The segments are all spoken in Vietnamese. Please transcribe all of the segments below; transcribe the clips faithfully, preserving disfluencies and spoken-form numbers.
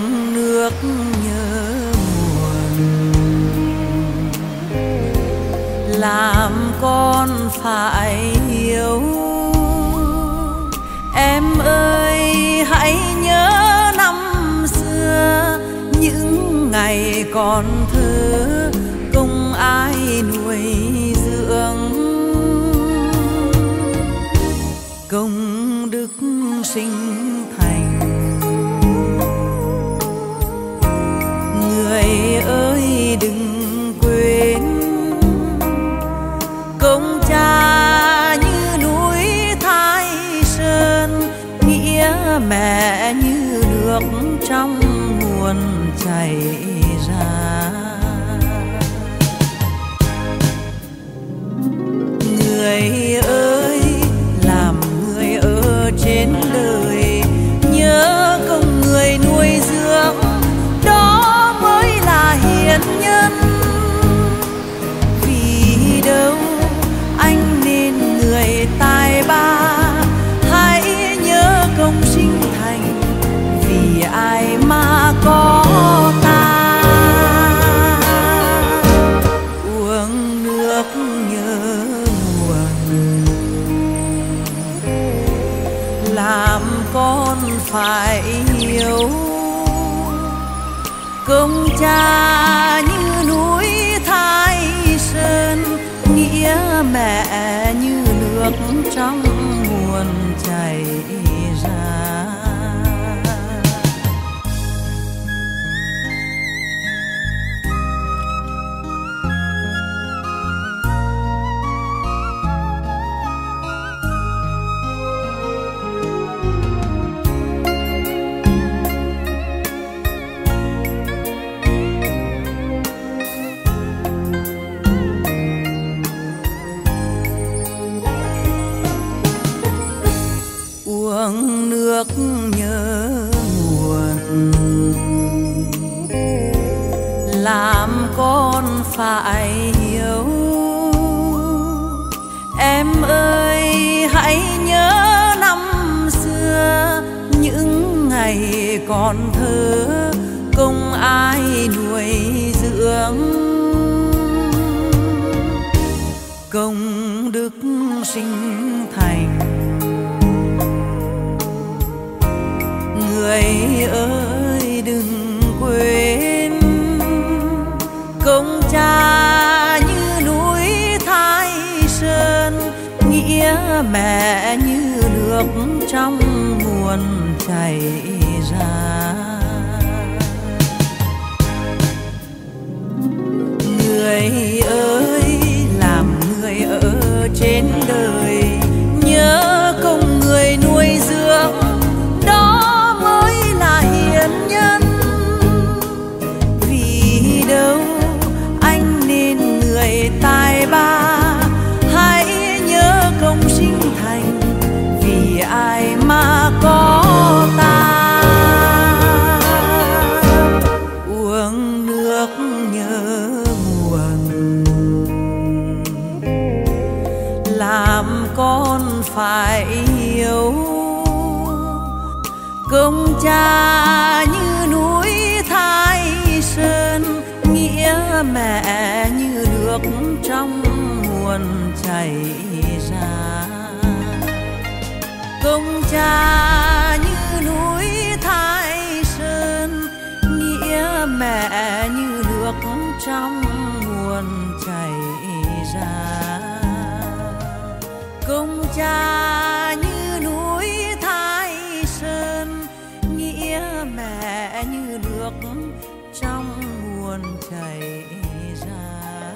nước nhớ nguồn, làm con phải hiểu. Em ơi hãy nhớ năm xưa, những ngày còn thơ không ai nuôi dưỡng. Công đức sinh thành, người ơi đừng quên. Công cha như núi Thái Sơn, nghĩa mẹ như nước trong nguồn chảy ra. Người ơi làm người ở trên đời, nhớ công người nuôi dưỡng, đó mới là hiền nhân. Vì đâu anh nên người tài ba, hãy nhớ công sinh thành, vì ai mà có ta. Uống nước nhớ nguồn, làm con phải hiểu. Công cha như núi Thái Sơn, nghĩa mẹ như nước trong nguồn chảy ra. Uống nước nhớ nguồn, làm con phải hiểu. Em ơi hãy nhớ năm xưa, những ngày còn thơ không ai nuôi dưỡng. Công đức sinh thành, người ơi đừng quên. Công cha như núi Thái Sơn, nghĩa mẹ như nước trong nguồn chảy ra. Người ơi làm người ở trên đời, nhớ công người nuôi dưỡng, đó mới là hiền nhân. Vì đâu anh nên người tài ba, hãy nhớ công sinh thành, vì ai mà có ta. Uống nước nhớ nguồn, làm con phải hiểu. Công cha như núi Thái Sơn, nghĩa mẹ như nước trong nguồn chảy ra. Công cha như núi Thái Sơn, nghĩa mẹ như nước trong nguồn chảy ra. Công cha như núi Thái Sơn, nghĩa mẹ như nước trong nguồn chảy ra.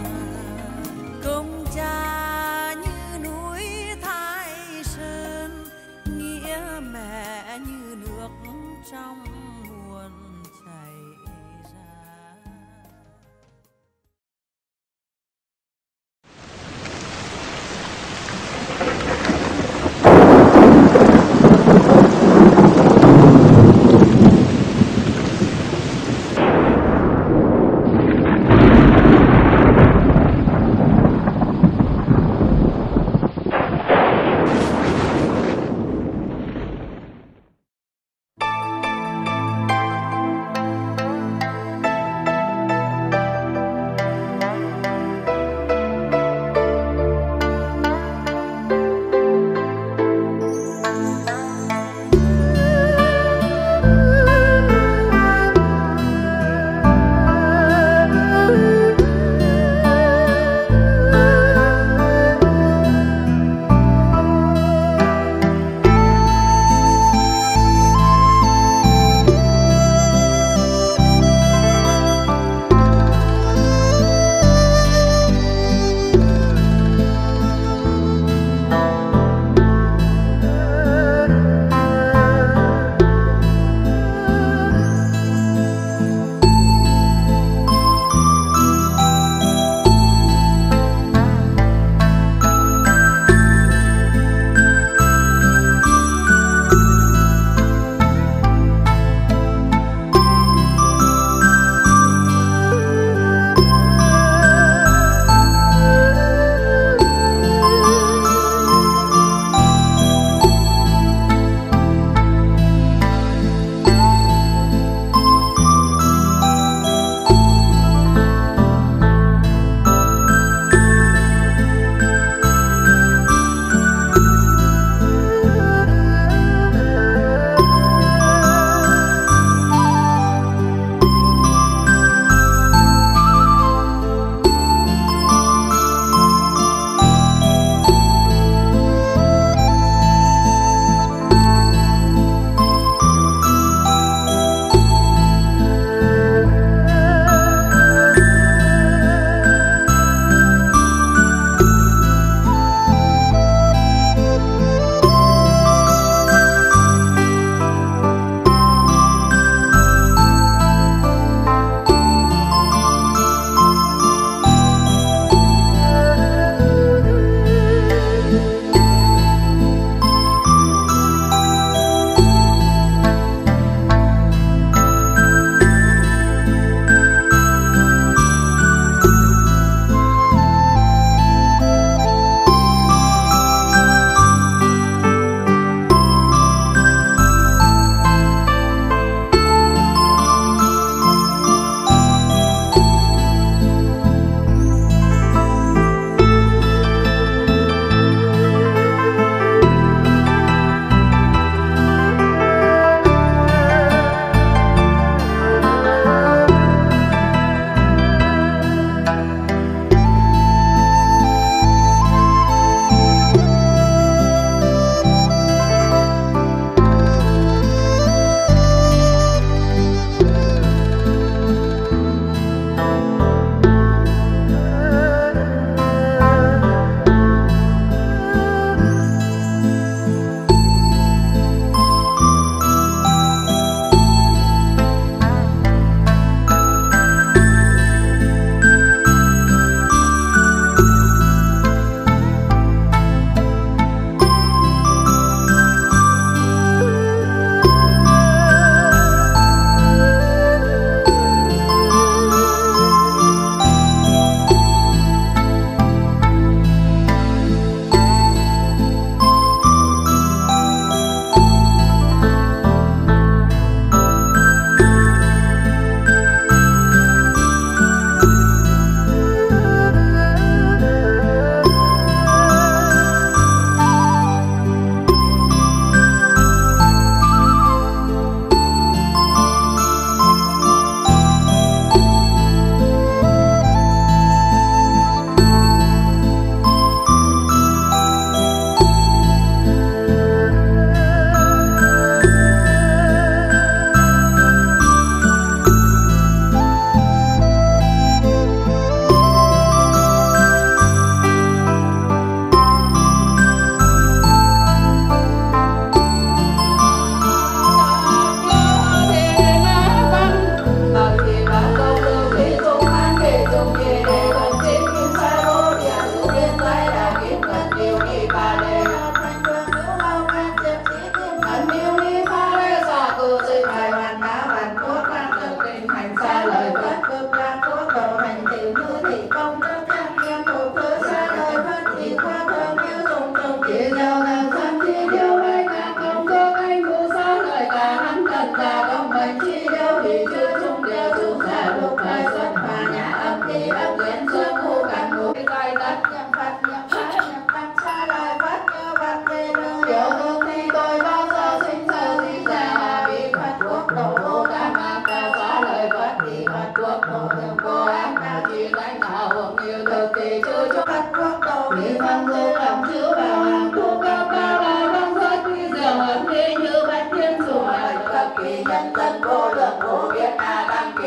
Công cha như núi Thái Sơn, nghĩa mẹ như nước trong nguồn chảy ra.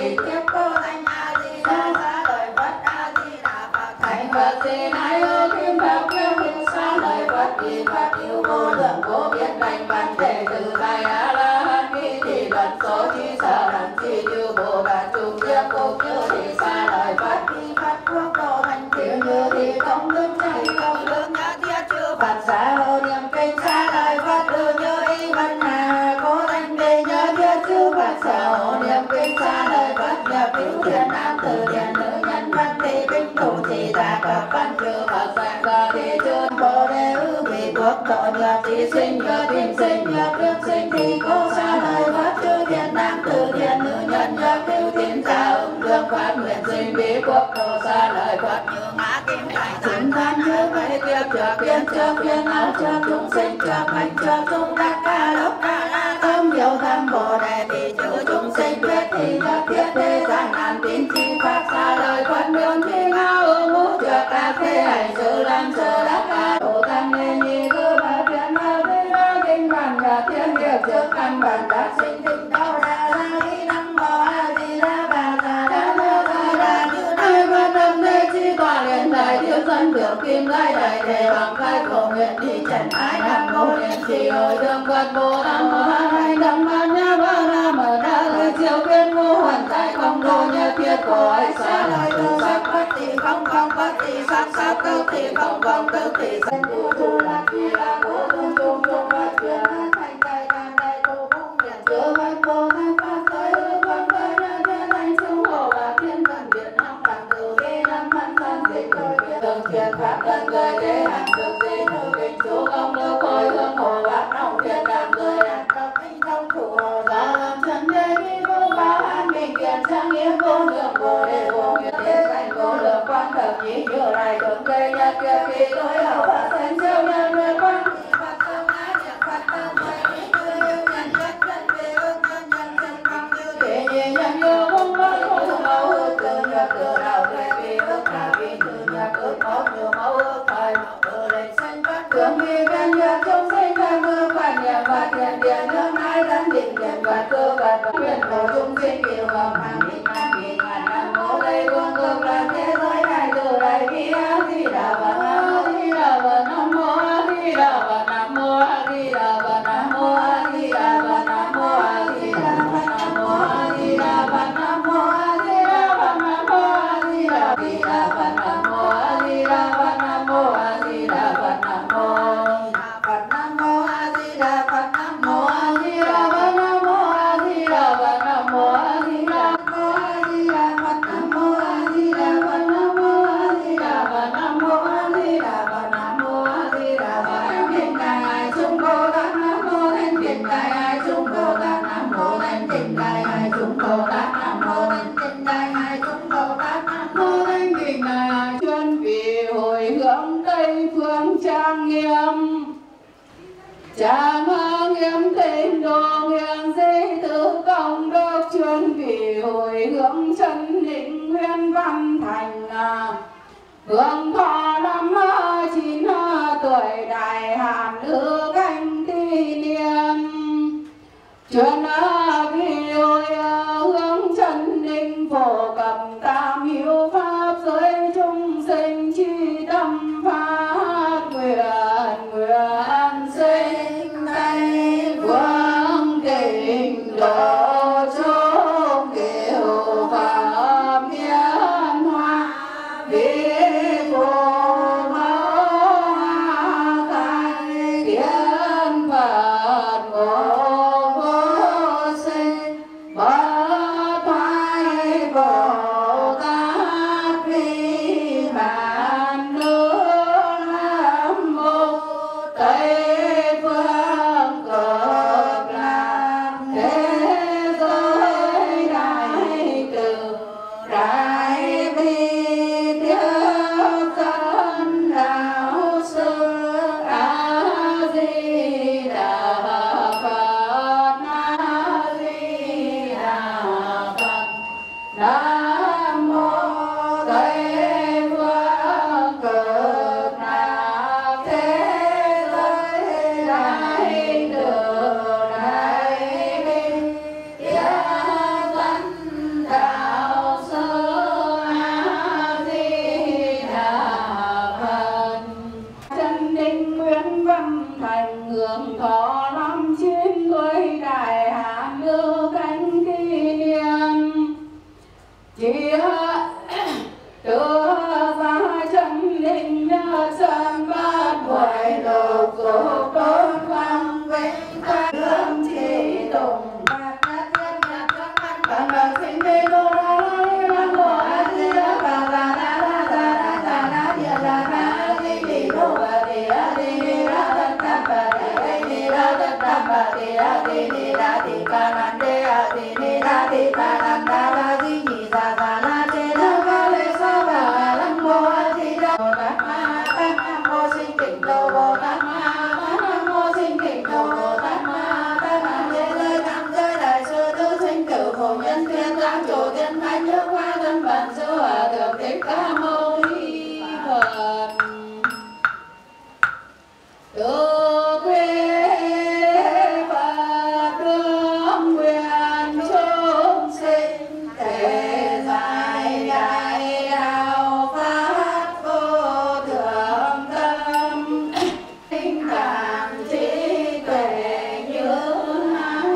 kỳ kiếp cô thành A Di Đà xá lợi Phật A Di Đà Phật thành Phật Di Nai ơ kim Phật kêu hiệu xá lợi Phật kỳ Phật yêu vô lượng vô biên thành văn thể từ tại A La Hán vi thì lần số chi sở đẳng chi như bộ đà trung kiếp cũng như thì xá lợi Phật kỳ Phật quốc độ thành tiểu như thì công đức chạy công đức nhã thiết chư Phật xá hô niệm kinh xá lợi Phật đưa như y văn hà cố thành đi nhã thiết chư Phật xá hô niệm kinh xá lợi Phật nhập hữu thiện nam tử thiện nữ nhân văn thị binh thủ thị giả cập văn chư Phật sanh ra thị chư bồ đề ư vị quốc độ nhập thị sinh nhập kim sinh nhập đương sinh thì cố xá lợi Phật chư thiện nam tử thiện nữ nhân nhập hữu thiện giả ứng đương phát nguyện sinh bí quốc độ xá lợi Phật như ngã kim thành sinh than như vậy kiếp trước kiên trước kiên áo trước chúng sinh trước hành trước chúng đắc ca lúc ca la tâm yêu tham bồ đề thì chữ chúng sinh quyết thì nhất thiết thế gian an tín chi pháp xá lợi Phật đường thi ngao ương ngũ trước các thế hành sự làm sự đắc ca độ tham nên nhi tư bà phiền ma thế ra kinh bản và thiên nghiệp trước căn bản đã sinh tinh đau đa la đi năng mô a di đà bà sa đa mô sa đa như đại và tâm thế chi tòa liền đại thiếu dân thượng kim lai đại đề bằng khai khổ nguyện đi trần ái nam mô niệm trì hồi thương Phật bồ nam mô a hai đăng ban nha ba la mờ đa lời chiếu kiên ngô hoàn tại không đô nhật thiết cổ ấy xá lợi tư sắc bất thị không không bất thị sắc sắc tư thị không không tư thị sắc tư tu lạc chi là cố tu trung trung bất chuyển thành đại đàn đại tu cung điện chứa văn bồ tát pháp tới hương văn tới nhân thiên thành trung hồ và thiên thần điện năm bản từ vi năm văn thân dịch đổi viên thường truyền pháp thân người thế hành thực di nữ kinh chú công đức khôi hương hồ bát nông thiên đàng người đạt tập minh thông thủ hồ gia lâm chân đế vi vô báo an bình kiện trang nghiêm vô lượng vô đề vô nguyện thế thành vô lượng quan thập nhị như lai thượng cây nhật kia kỳ tối hậu và thành siêu nhân nguyện quan Phật tương ái niệm Phật tương mười ý tư yêu nhân nhất nhân về ước nhân nhân nhân bằng như thế nhị nhân yêu không bất không thông mẫu ước từ nhập từ đạo tuệ vì ước cả vì từ nhập ước một như mẫu ước thời mẫu từ lịch sinh bất thường vì căn nhập chúng sinh tham ước phản nhập và thiện điện nương ai đắn định điện và cơ vật và quyền của chúng sinh yêu hợp hàng nghìn ngàn nghìn ngàn năm mô đây vương cực là thế giới đại từ đại bi a di đà phật nam mô a di đà phật nam mô a di đà phật nam mô a di đà phật nam mô a di đà phật nam mô a di đà phật nam mô a di đà phật nam mô a di đà phật nam mô a di đà phật nam mô a di đà phật nam mô phật nam mô a di đà phật nam mô a di đà phật nam mô a di đà phật nam mô a di đà phật nam mô a di đà phật nam mô a di đà phật nam mô a di đà phật nam mô a di đà phật nam mô a di đà phật thiên cai ai chúng cô đát nam mô thanh thiên cai ai chúng cô đát nam mô thanh thiên cai ai chúng cô đát nam mô thanh thiên cai ai chúng cô đát nam mô thanh thiên cai ai chuẩn bị hồi hướng tây phương trang nghiêm trang nghiêm tịnh độ nguyện di tự công đức chuẩn bị hồi hướng chân định nguyên văn thành hưởng thọ năm chín tuổi đại hạn nữ canh thi niên chuyên vì hồi hướng chân định phổ cập tam hiếu pháp giới chúng sinh chi tâm phát nguyện nguyện sinh tây phương tịnh độ chung kiều pháp nhân hoa vi phù mẫu khai kiến phật ngộ vô sinh bất thoái bồ tát vi bản nữ nam mô tây phương cực lạc thế giới đại từ đại bi tiếp dẫn đạo sư a di đà phật a di đà phật nam mô tây phương cực lạc thế giới đại từ đại bi tiếp dẫn đạo la ti ta đan đa la di nhị sa sa la chê đa ba lê sa bà lăng mô a di đà bồ tát ma tát nam mô sinh tịnh độ bồ tát ma tát nam mô sinh tịnh độ bồ tát ma tát nam thế giới tam giới đại sư tứ sinh cửu phổ nhân thiên lang chủ thiên thánh nước hoa thân bản sư hòa thượng thích ca mâu ni phật. Từ quê Phật hướng nguyện chúng sinh thể giải đại đạo pháp vô thượng tâm sinh cảm trí tuệ như hai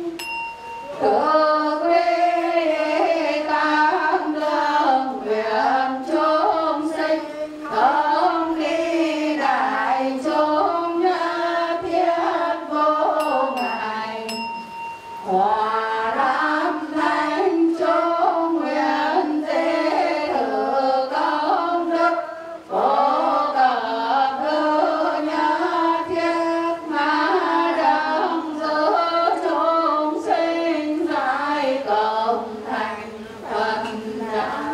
từ quê tăng lương nguyện chúng sinh thông đi đại chúng nhất thiết vô ngại hòa đam thánh chúng nguyện thế thử công đức phổ cập hư nhất thiết mà đấng giữ chúng sinh giải cộng thành Phật đạo.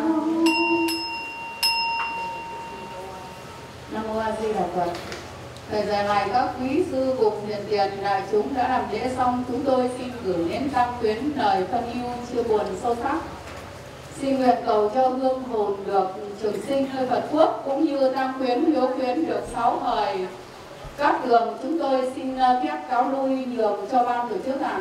Nam mô A Di Đà Phật. Thời giờ này các quý sư cùng hiền tiền đại chúng đã làm lễ xong, chúng tôi xin gửi đến tam quyến lời thân yêu chia buồn sâu sắc. Xin nguyện cầu cho hương hồn được trường sinh nơi Phật quốc, cũng như tam quyến hiếu quyến được sáu thời các đường. Chúng tôi xin phép cáo lui nhường cho ban tổ chức ạ.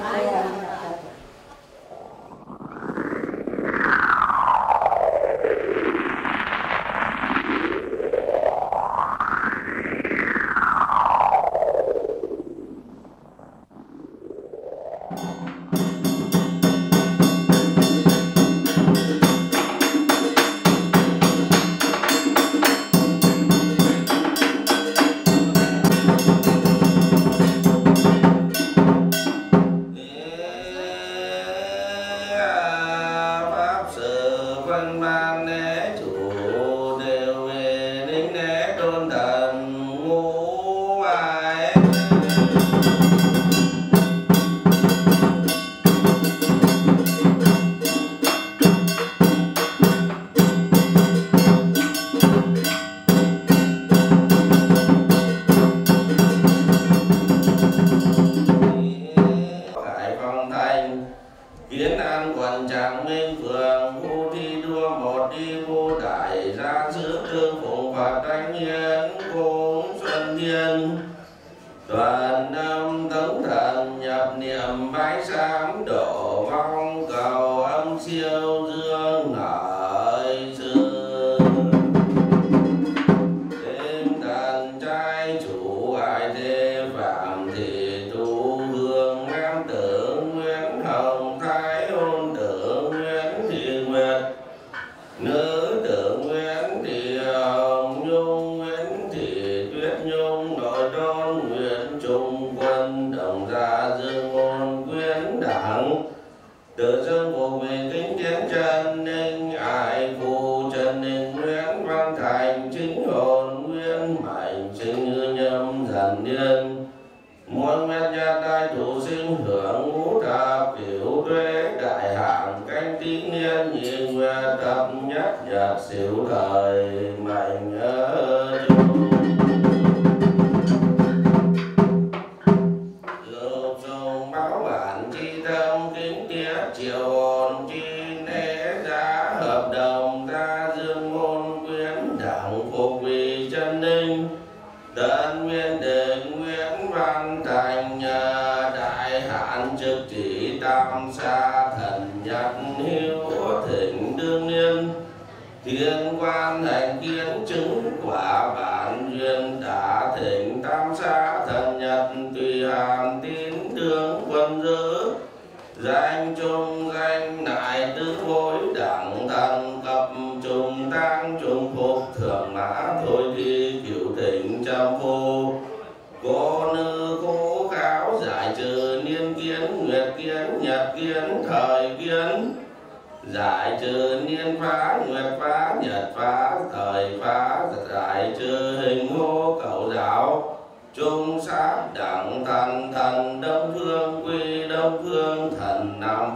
Giải trừ niên phá, nguyệt phá, nhật phá, thời phá, giải trừ hình hô cầu giáo. Trung sát đẳng thần thần đông phương quy đông phương thần nam phương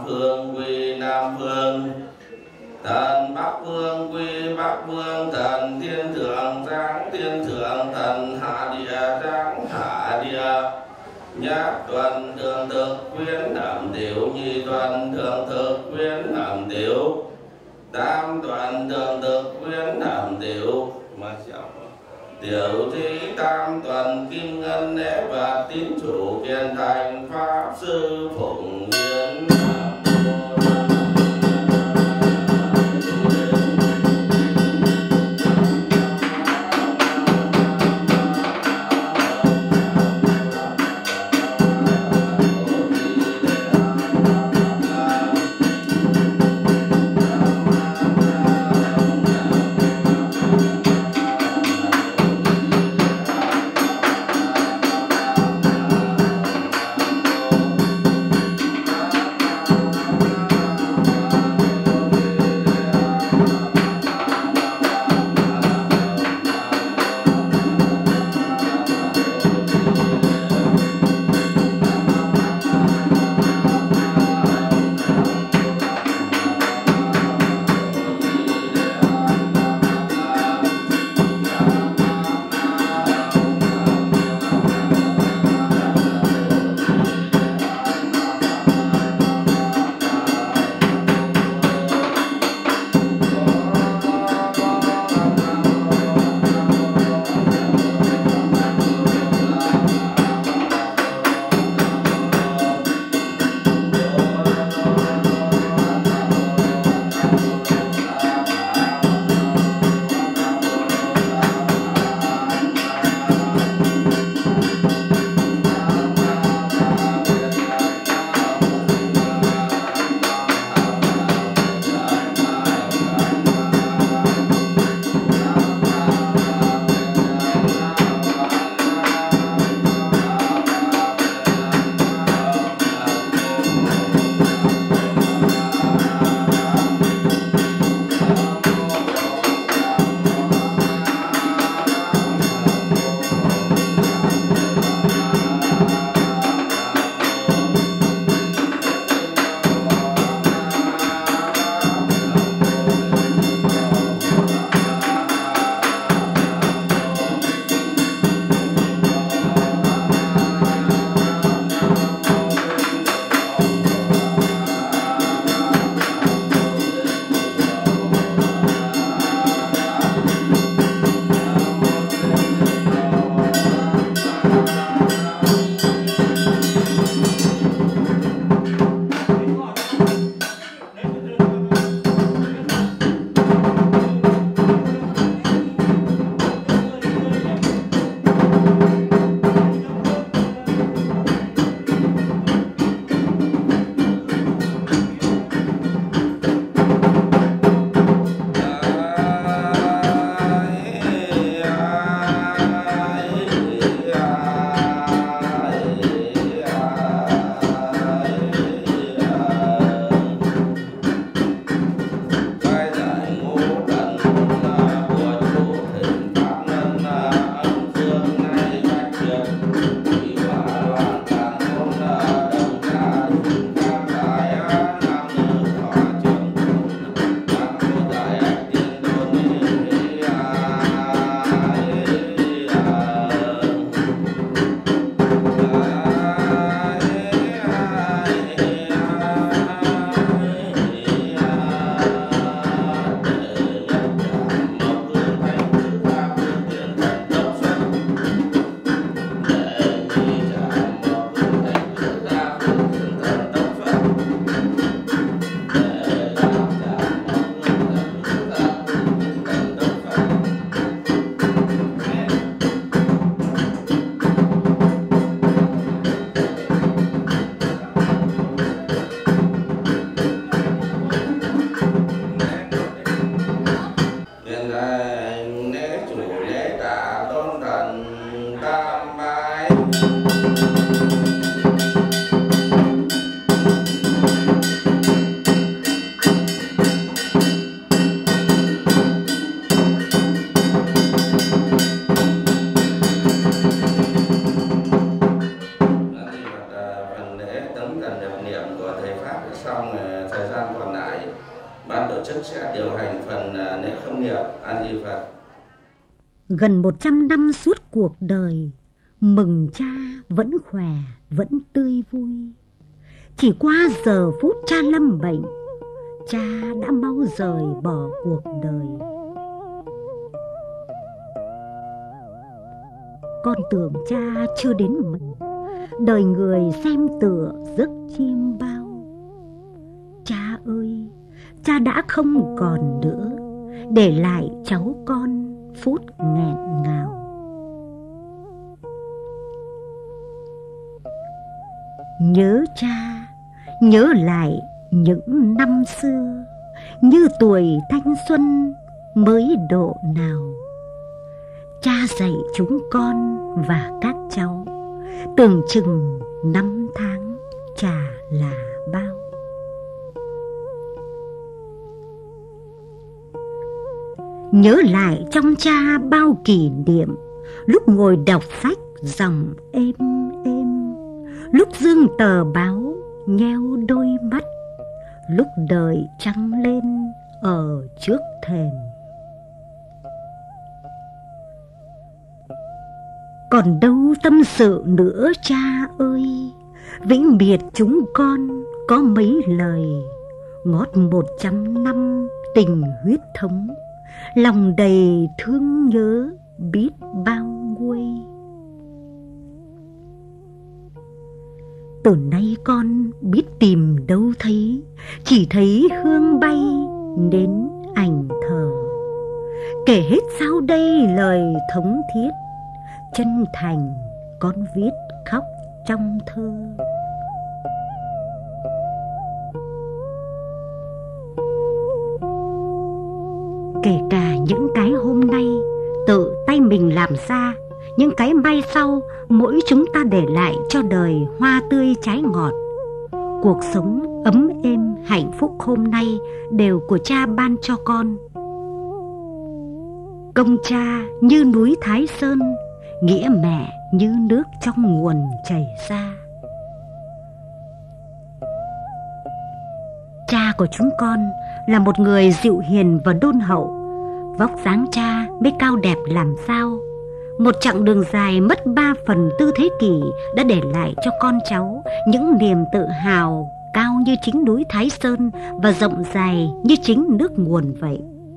Vương quy Nam Vương, thần Bắc Vương quy Bắc Vương, thần Thiên Thượng giáng Thiên Thượng, thần Hạ Địa giáng Hạ Địa. Nhất tuần thường thực quyến ẩm tiểu, nhị tuần thường thực quyến ẩm tiểu, tam tuần thường thực quyến ẩm tiểu. Mà chào tiểu thí tam tuần kim ngân lễ vật, tín chủ kiên thành pháp sư phụng hiến. thời gian còn lại, ban tổ chức sẽ điều hành phần lễ khâm niệm an di Phật. Gần một trăm năm suốt cuộc đời, mừng cha vẫn khỏe, vẫn tươi vui. Chỉ qua giờ phút cha lâm bệnh, cha đã mau rời bỏ cuộc đời. Con tưởng cha chưa đến mình, đời người xem tựa giấc chim bao. Cha ơi, cha đã không còn nữa, để lại cháu con phút nghẹn ngào. Nhớ cha, nhớ lại những năm xưa, như tuổi thanh xuân mới độ nào. Cha dạy chúng con và các cháu, tưởng chừng năm tháng chả là bao. Nhớ lại trong cha bao kỷ niệm, lúc ngồi đọc sách dòng êm êm, lúc dương tờ báo nheo đôi mắt, lúc đời trăng lên ở trước thềm. Còn đâu tâm sự nữa cha ơi, vĩnh biệt chúng con có mấy lời, ngót một trăm năm tình huyết thống, lòng đầy thương nhớ biết bao nguôi. Từ nay con biết tìm đâu thấy, chỉ thấy hương bay đến ảnh thờ. Kể hết sau đây lời thống thiết, chân thành con viết khóc trong thơ. Kể cả những cái hôm nay tự tay mình làm ra, những cái mai sau mỗi chúng ta để lại cho đời hoa tươi trái ngọt. Cuộc sống ấm êm hạnh phúc hôm nay đều của cha ban cho con. Công cha như núi Thái Sơn, nghĩa mẹ như nước trong nguồn chảy ra. Cha của chúng con là một người dịu hiền và đôn hậu. Vóc dáng cha mới cao đẹp làm sao. Một chặng đường dài mất ba phần tư thế kỷ đã để lại cho con cháu những niềm tự hào cao như chính núi Thái Sơn và rộng dài như chính nước nguồn vậy.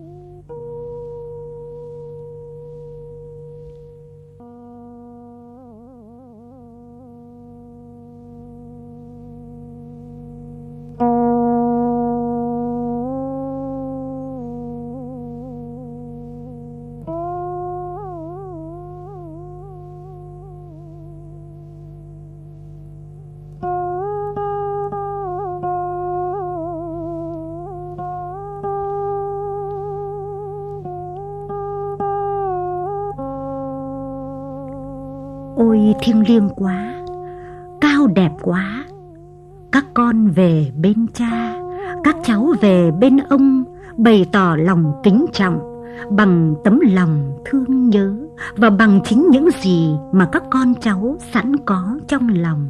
Ôi thiêng liêng quá, cao đẹp quá. Các con về bên cha, các cháu về bên ông, bày tỏ lòng kính trọng bằng tấm lòng thương nhớ và bằng chính những gì mà các con cháu sẵn có trong lòng.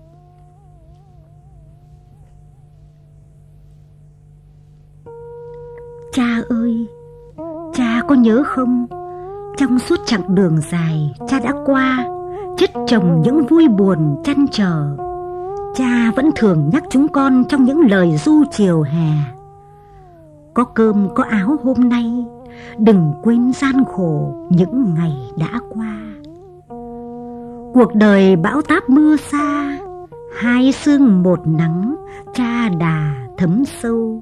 Cha ơi, cha có nhớ không? Trong suốt chặng đường dài cha đã qua, chất chồng những vui buồn trăn trở, cha vẫn thường nhắc chúng con trong những lời ru chiều hè. Có cơm có áo hôm nay, đừng quên gian khổ những ngày đã qua. Cuộc đời bão táp mưa xa, hai sương một nắng, cha đà thấm sâu.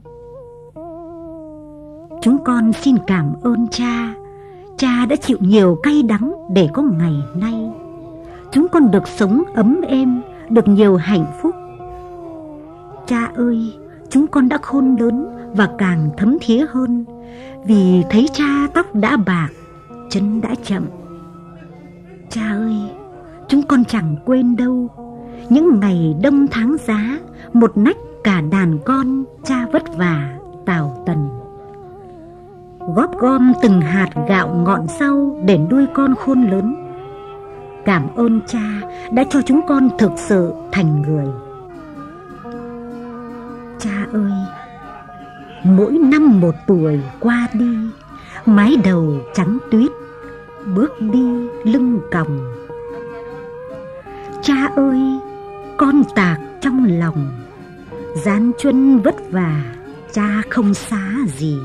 Chúng con xin cảm ơn cha, cha đã chịu nhiều cay đắng để có ngày nay. Chúng con được sống ấm êm, được nhiều hạnh phúc. Cha ơi, chúng con đã khôn lớn và càng thấm thía hơn, vì thấy cha tóc đã bạc, chân đã chậm. Cha ơi, chúng con chẳng quên đâu những ngày đông tháng giá, một nách cả đàn con cha vất vả tào tần, góp gom từng hạt gạo ngọn rau để nuôi con khôn lớn. Cảm ơn cha đã cho chúng con thực sự thành người. Cha ơi, mỗi năm một tuổi qua đi, mái đầu trắng tuyết, bước đi lưng còng. Cha ơi, con tạc trong lòng, gian truân vất vả, cha không xá gì.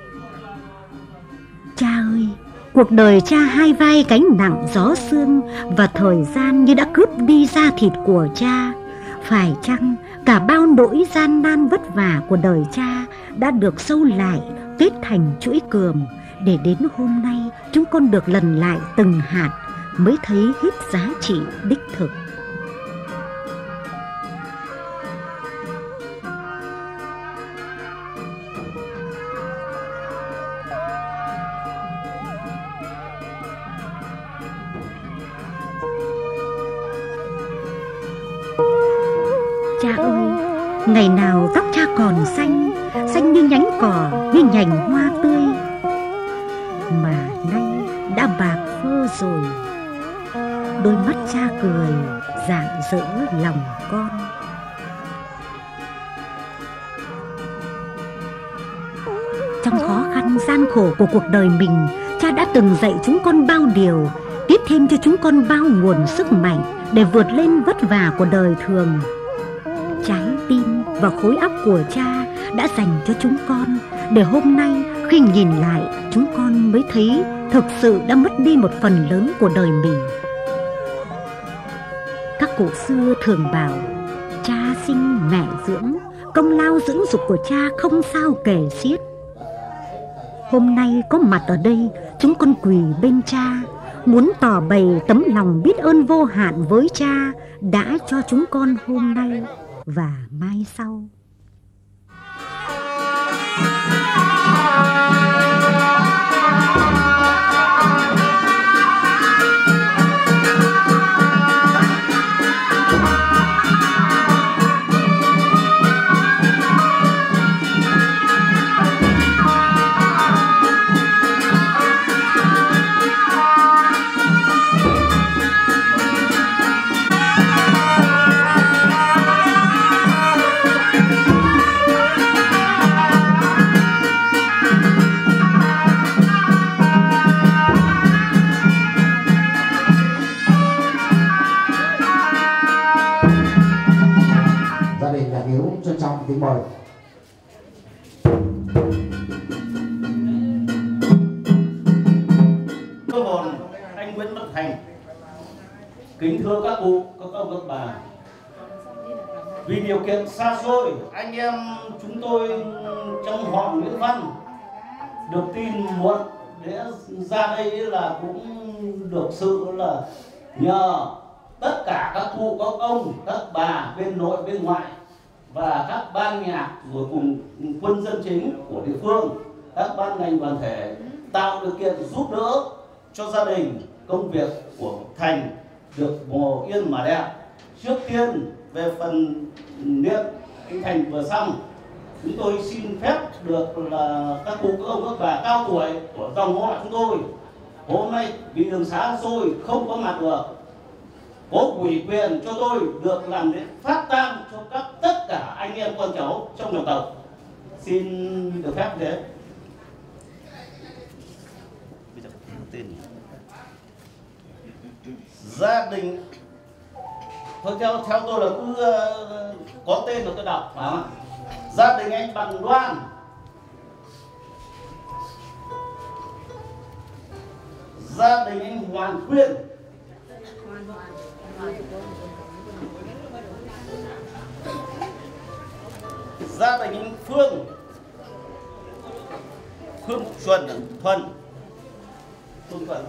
Cha ơi, cuộc đời cha hai vai gánh nặng gió sương, và thời gian như đã cướp đi da thịt của cha. Phải chăng cả bao nỗi gian nan vất vả của đời cha đã được sâu lại, kết thành chuỗi cườm, để đến hôm nay chúng con được lần lại từng hạt, mới thấy hết giá trị đích thực. Cha ơi, ngày nào tóc cha còn xanh, xanh như nhánh cỏ, như nhành hoa tươi, mà nay đã bạc phơ rồi. Đôi mắt cha cười rạng rỡ lòng con. Trong khó khăn gian khổ của cuộc đời mình, cha đã từng dạy chúng con bao điều, tiếp thêm cho chúng con bao nguồn sức mạnh để vượt lên vất vả của đời thường. Trái tim và khối óc của cha đã dành cho chúng con, để hôm nay khi nhìn lại, chúng con mới thấy thực sự đã mất đi một phần lớn của đời mình. Các cụ xưa thường bảo, cha sinh mẹ dưỡng, công lao dưỡng dục của cha không sao kể xiết. Hôm nay có mặt ở đây, chúng con quỳ bên cha, muốn tỏ bày tấm lòng biết ơn vô hạn với cha đã cho chúng con hôm nay và mai sau. Trân trọng kính mời. Thưa hồn anh Nguyễn Văn Thành, kính thưa các cụ, các ông các bà, vì điều kiện xa xôi, anh em chúng tôi trong họ Nguyễn Văn được tin muộn để ra đây là cũng được sự là nhờ tất cả các cụ, các ông, các bà bên nội bên ngoại và các ban nhạc rồi cùng quân dân chính của địa phương, các ban ngành đoàn thể tạo điều kiện giúp đỡ cho gia đình, công việc của Thành được mồ yên mà đẹp. Trước tiên về phần niệm anh Thành vừa xong, chúng tôi xin phép được là các cụ, các ông, các bà cao tuổi của dòng họ chúng tôi hôm nay vì đường xá xôi không có mặt được, có ủy quyền cho tôi được làm lễ phát tang cho các tất cả anh em con cháu trong dòng tộc. Xin được phép thế. Gia đình thôi theo theo tôi là cứ uh, có tên là tôi đọc phải không? Gia đình anh Bằng Đoan, gia đình anh Hoàn Quyên, gia đình anh Phương Phương Xuân Thuần Phương Thuần,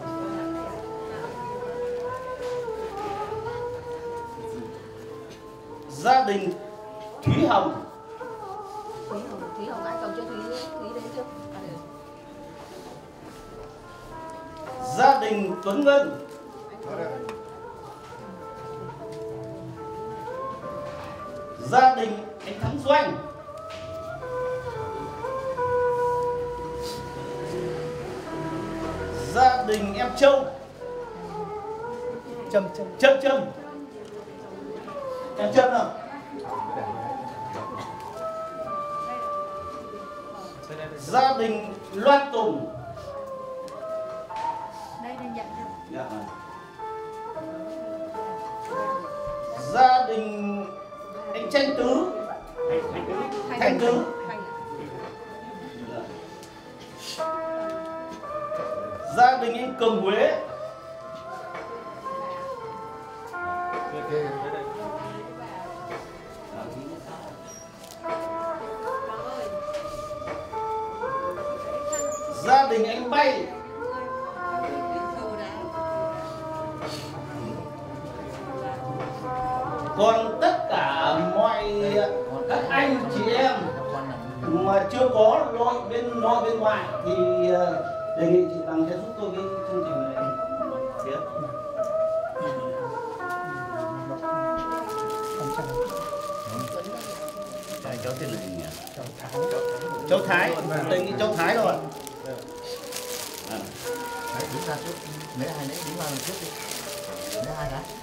gia đình Thúy Hồng. Thúy Hồng, Thúy Hồng ai còn chưa Thúy Thúy đến chưa? Gia đình Tuấn Ngân. Gia đình anh Thắng Doanh. Gia đình em Châu. Trâm Trâm Trâm Trâm. Em Trâm nào? Gia đình Loan Tùng. Đây là nhận được. Dạ. Gia đình anh Tranh Tứ. Thành Tứ. Gia đình anh Cầm Huế. Gia đình anh Bay. Còn tất cả mọi các anh chị em mà chưa có nội bên nội bên ngoài thì đề nghị chị Bằng sẽ giúp tôi cái chương trình này. Tiếp. Cháu tên là gì nhỉ? Cháu Thái. Cháu Thái. Tên nghĩ cháu Thái rồi. À. Đấy, đứng ra trước, lấy hai lấy đứng ra lần trước đi. Lấy hai cái.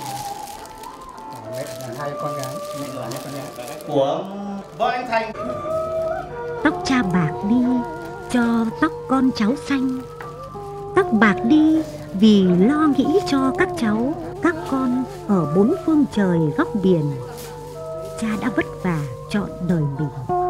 Lấy hai con gái, hai con gái. Của vợ anh Thành. Tóc cha bạc đi cho tóc con cháu xanh. Tóc bạc đi vì lo nghĩ cho các cháu, các con ở bốn phương trời góc biển. Cha đã vất vả trọn đời mình.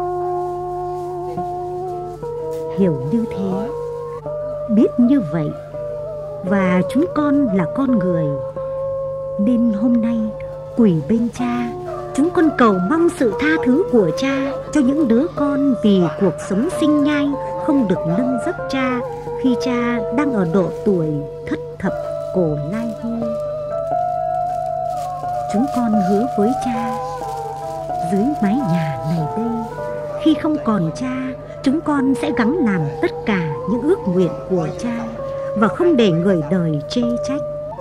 Hiểu như thế, biết như vậy, và chúng con là con người, nên hôm nay quỳ bên cha, chúng con cầu mong sự tha thứ của cha cho những đứa con vì cuộc sống sinh nhai không được nâng giấc cha khi cha đang ở độ tuổi thất thập cổ lai hy. Chúng con hứa với cha, dưới mái nhà này đây, khi không còn cha, chúng con sẽ gắng làm tất cả những ước nguyện của cha và không để người đời chê trách.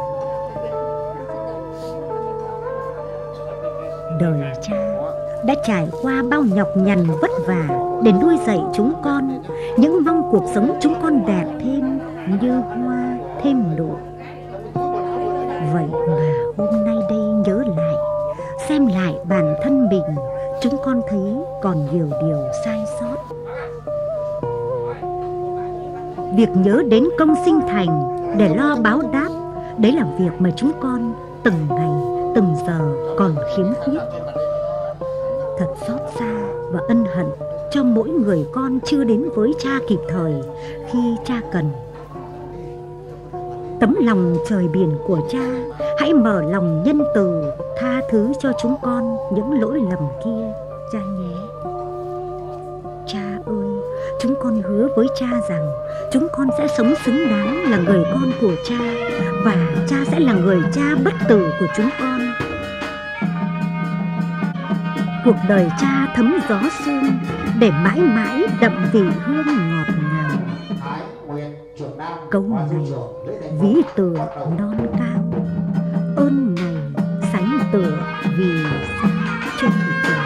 Đời cha đã trải qua bao nhọc nhằn vất vả để nuôi dạy chúng con, những mong cuộc sống chúng con đẹp thêm như hoa thêm nụ. Vậy mà hôm nay đây nhớ lại, xem lại bản thân mình, chúng con thấy còn nhiều điều sai sót. Việc nhớ đến công sinh thành để lo báo đáp, đấy là việc mà chúng con từng ngày, từng giờ còn khiếm khuyết. Thật xót xa và ân hận cho mỗi người con chưa đến với cha kịp thời khi cha cần. Tấm lòng trời biển của cha hãy mở lòng nhân từ, tha thứ cho chúng con những lỗi lầm kia, cha nhé. Cha ơi, chúng con hứa với cha rằng chúng con sẽ sống xứng đáng là người con của cha, và cha sẽ là người cha bất tử của chúng con. Cuộc đời cha thấm gió sương để mãi mãi đậm vị hương ngọt ngào. Câu này ví tựa non cao, ơn này sánh tựa vì sao chân trời.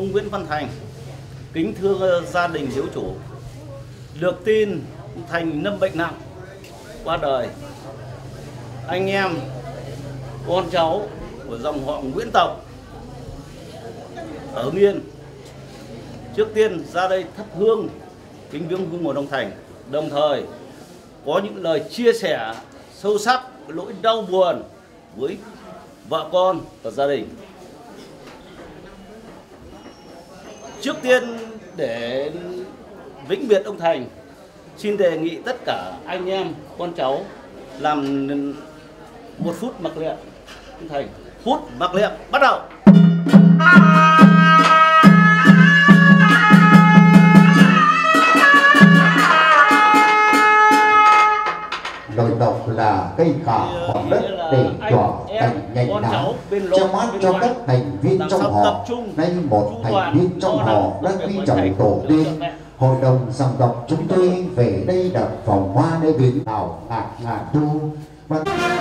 ông Nguyễn Văn Thành. Kính thưa gia đình hiếu chủ, được tin Thành lâm bệnh nặng qua đời. Anh em, con cháu của dòng họ Nguyễn tộc ở Hưng Yên trước tiên ra đây thắp hương kính viếng hương mộ ông Thành, đồng thời có những lời chia sẻ sâu sắc nỗi đau buồn với vợ con và gia đình. Trước tiên để vĩnh biệt ông Thành, xin đề nghị tất cả anh em con cháu làm một phút mặc niệm ông Thành. Phút mặc niệm bắt đầu. Lời đọc là cây khả khoảng đất để tỏa cảnh nhạy nắng, che mát cho các thành viên trong họ. Nay một thành viên trong họ đã quy trọng tổ tiên. Hội đồng dòng tộc chúng tôi về đây đặt vòng hoa nơi biển đảo ngạt ngạt thu. Và...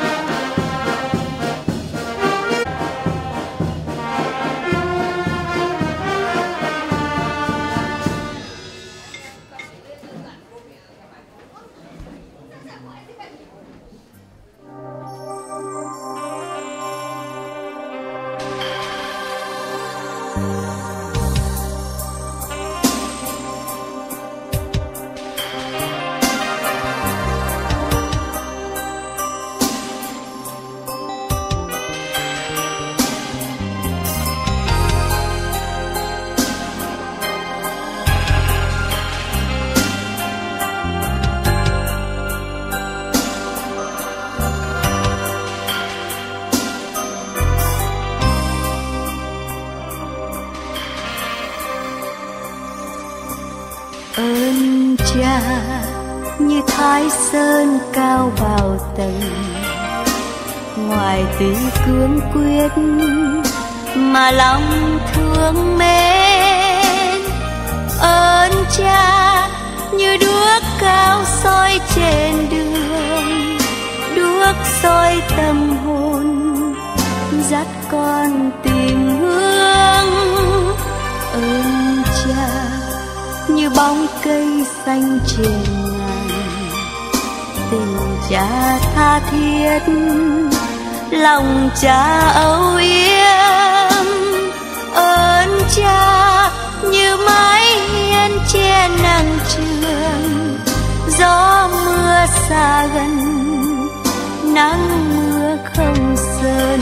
Ơn cha như Thái Sơn cao vào tầng, ngoài tuy cương quyết mà lòng thương mến. Ơn cha như đuốc cao soi trên đường, đuốc soi tâm hồn dắt con tìm hướng. Ơn cha như bóng cây xanh trên ngàn, tình cha tha thiết, lòng cha âu yếm. Ơn cha như mái hiên che nắng trường, gió mưa xa gần, nắng mưa không sơn.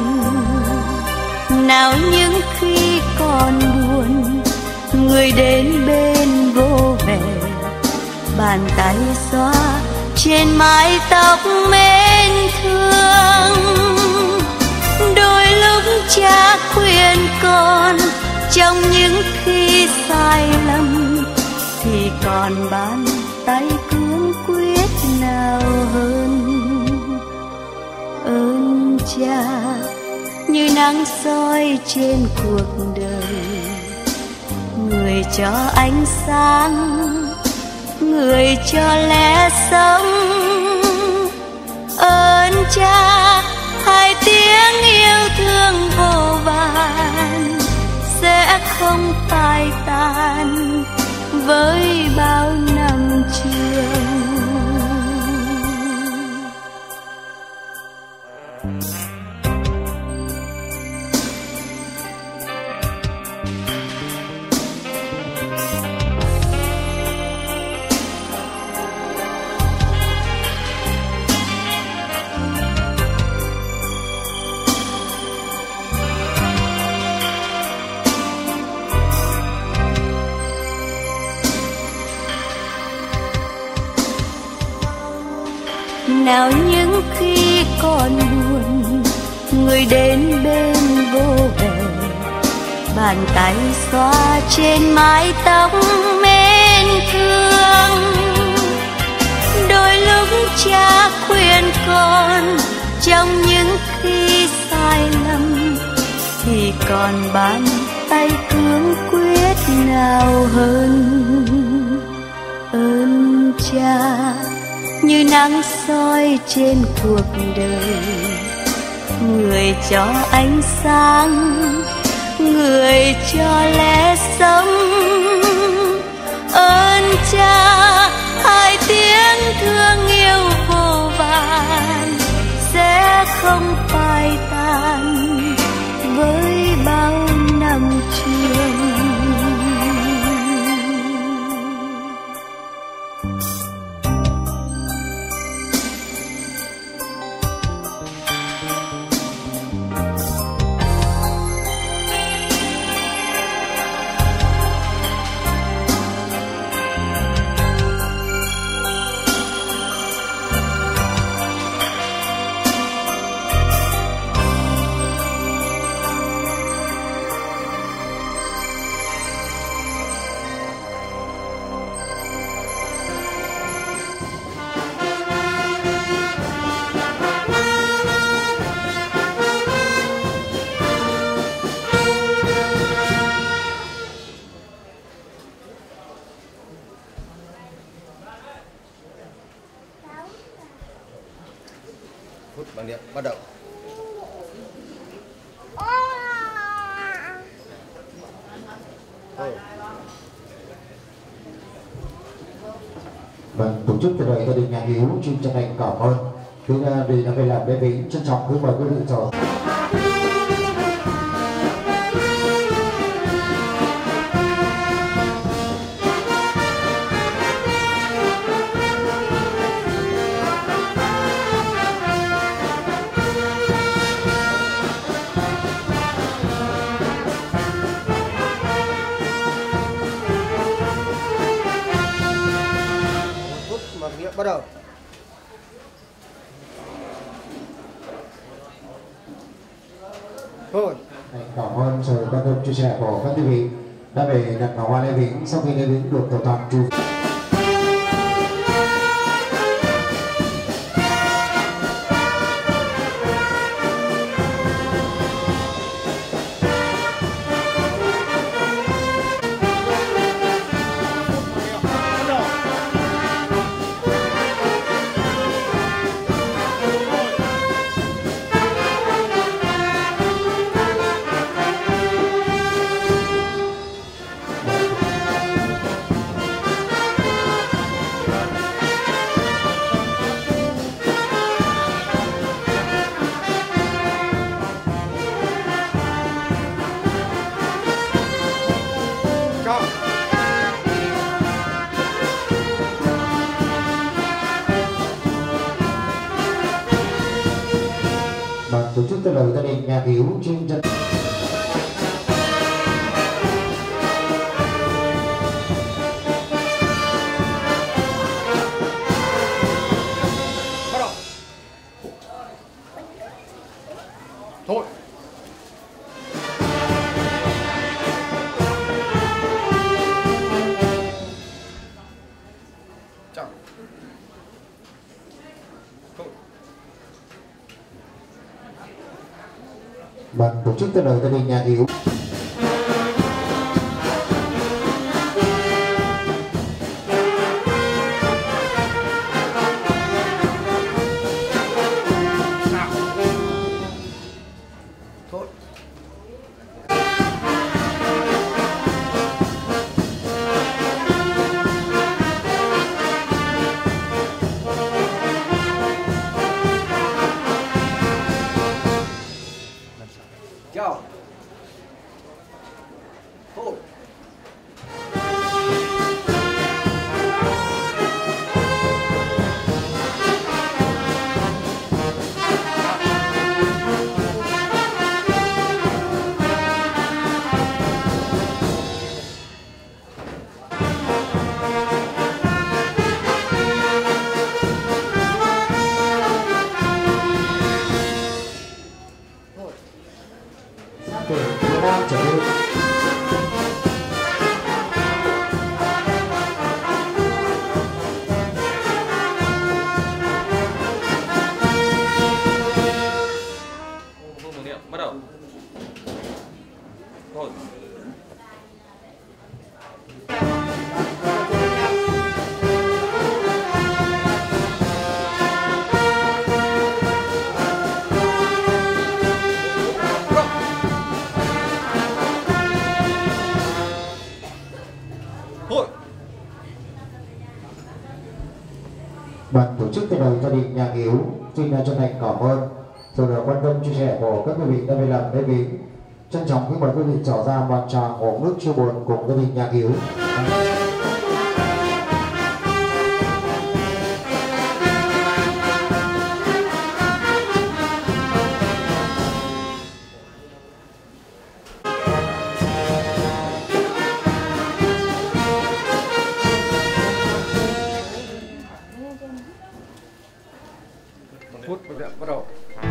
Nào những khi còn buồn, người đến bên vô về, bàn tay xoa trên mái tóc mến thương. Đôi lúc cha khuyên con, trong những khi sai lầm, thì còn bàn tay cương quyết nào hơn. Ơn cha như nắng soi trên cuộc đời, người cho ánh sáng, người cho lẽ sống. Ơn cha hai tiếng yêu thương vô vàn sẽ không phai tàn với bao năm trường. Nào những khi còn buồn, người đến bên vô về, bàn tay xoa trên mái tóc mến thương. Đôi lúc cha khuyên con, trong những khi sai lầm, thì còn bàn tay cương quyết nào hơn. Ơn cha như nắng soi trên cuộc đời, người cho ánh sáng, người cho lẽ sống. Ơn cha, hai tiếng thương yêu vô vàn sẽ không phai tàn với bao năm truyền. Phút bằng điện bắt đầu. Vâng, tổ chức từ đời gia đình nhà Hiếu xin chân thành cảm ơn. Chúng ta vì đã về làm bê bính trân trọng kính mời quý vị trò. Bắt đầu. Thôi. Cảm ơn sự quan tâm chia sẻ của các quý vị đã về đặt ngọc hoa lễ viếng. Sau khi lễ viếng được tổ toàn tru. Tổ chức từ lời gia đình nhà Hiếu trên chân. Bắt đầu. Thôi. Chào. Thôi. Vâng, tổ chức từ lời gia đình nhà Hiếu. Thôi. Chào. chức từ đời gia đình nhà Hiếu xin chân thành cảm ơn sự quan tâm chia sẻ của các quý vị đã về làm lễ viếng. Trân trọng kính mời quý vị trở ra bàn trà uống nước chia buồn cùng gia đình nhà Hiếu. Phút bắt đầu.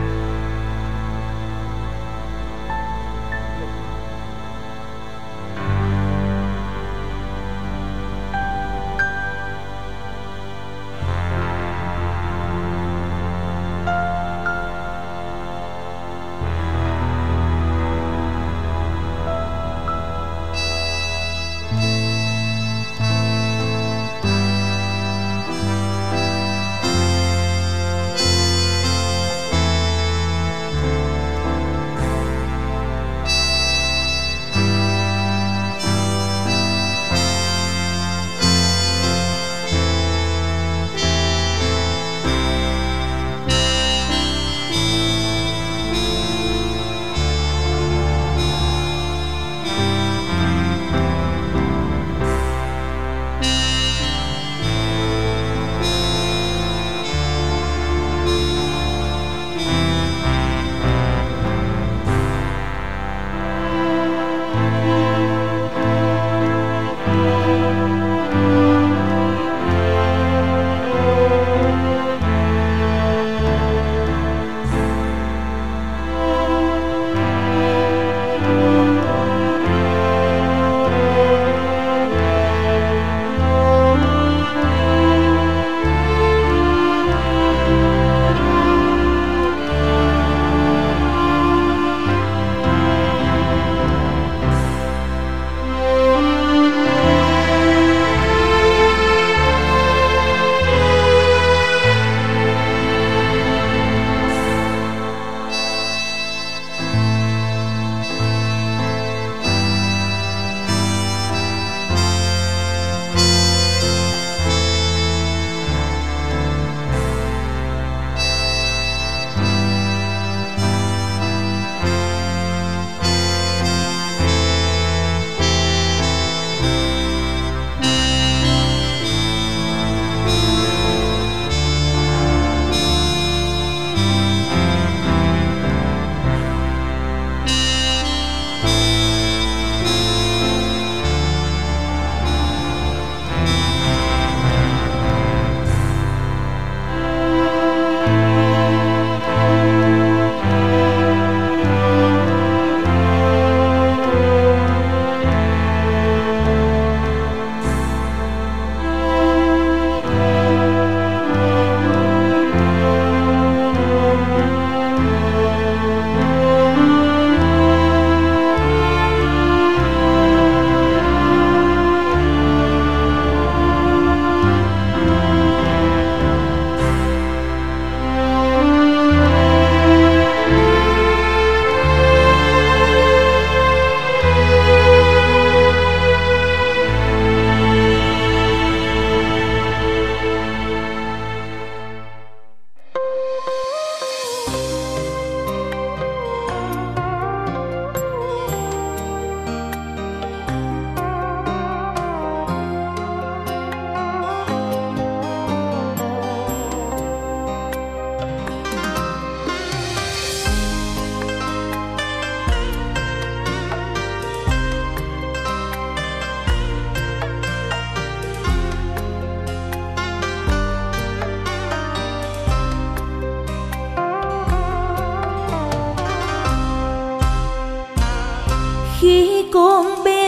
Khi con bé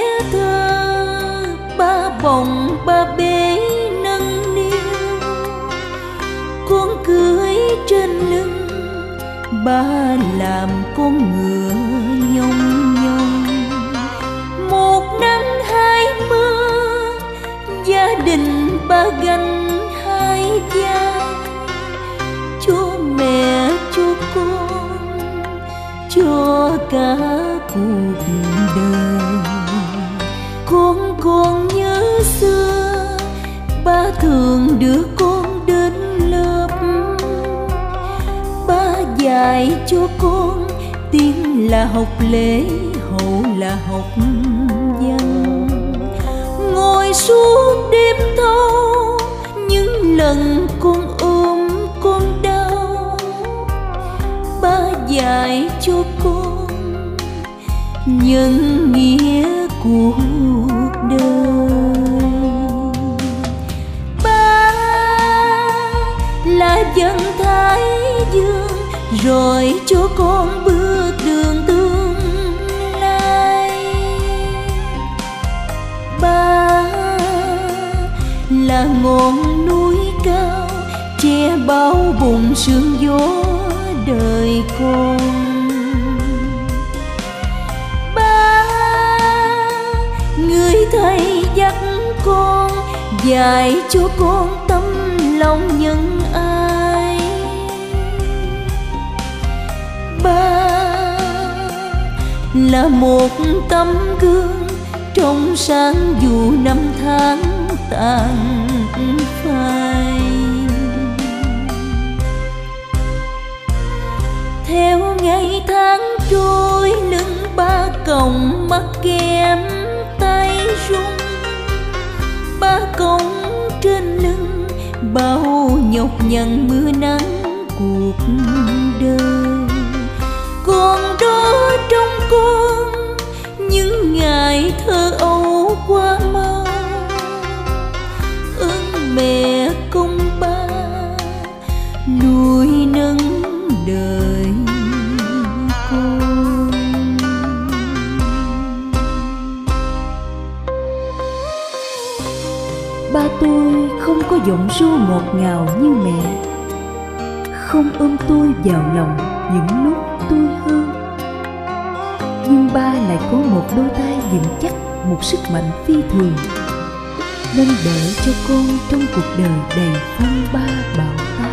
thơ ba bồng ba bế nâng niu, con cưới trên lưng ba làm con ngựa nhông nhông. Một nắng hai mưa, gia đình ba gánh hai vai, cho mẹ cho con, cho cả cuộc đời. Con còn nhớ xưa ba thường đưa con đến lớp, dạy cho con tiên là học lễ, hậu là học văn. Ngồi suốt đêm thâu những lần con ôm con đau, ba dạy cho con nhân nghĩa cuộc đời. Ba là dân Thái Dương rồi cho con bước đường tương lai. Ba là ngọn núi cao che bao bụng sương gió đời con. Ba người thầy dắt con dạy cho con tâm lòng nhân ai. Ba là một tấm gương trong sáng dù năm tháng tàn phai. Theo ngày tháng trôi lưng ba còng mắt kem tay rung. Ba còng trên lưng bao nhọc nhằn mưa nắng cuộc đời. Còn đó trong con những ngày thơ ấu qua mau. Ơn mẹ công ba nuôi nấng đời con. Ba tôi không có giọng ru ngọt ngào như mẹ, không ôm tôi vào lòng những lúc tôi hư. Nhưng ba lại có một đôi tay vững chắc, một sức mạnh phi thường, nâng đỡ cho con trong cuộc đời đầy phong ba bão táp.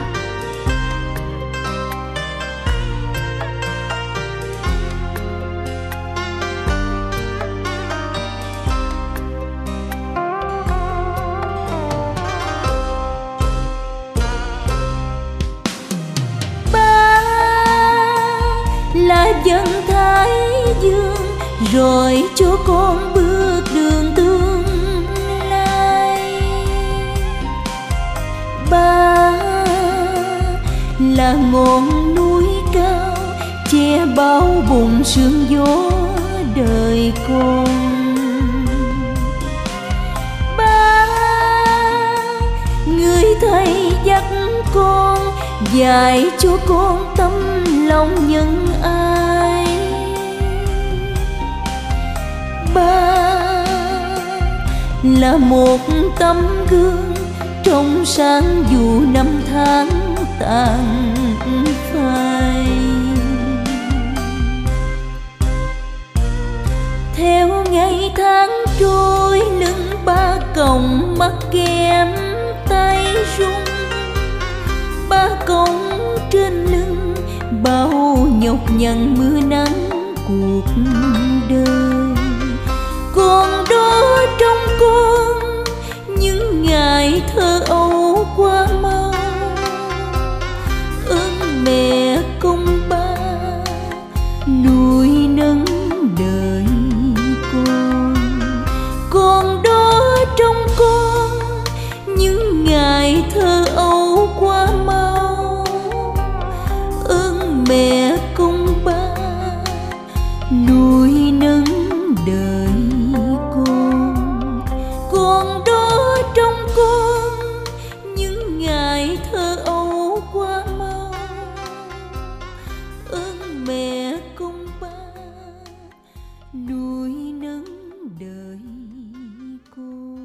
Là dân Thái Dương rồi cho con bước đường tương lai. Ba là ngọn núi cao che bao bụng sương gió đời con. Ba người thầy dắt con dạy cho con tâm lòng nhân ai. Ba là một tấm gương trong sáng dù năm tháng tàn phai. Theo ngày tháng trôi lưng ba còng mắt kem tay rung. Ba còng trên lưng bao nhọc nhằn mưa nắng cuộc đời. Còn đó trong con những ngày thơ ấu qua mau. Ơn mẹ công ba nuôi nấng đời con. Còn đó trong con những ngày thơ ấu qua mau. Ơn mẹ công ba nuôi nấng đời con. Còn đó trong con những ngày thơ ấu qua mau. Ơn mẹ công ba nuôi nấng đời con.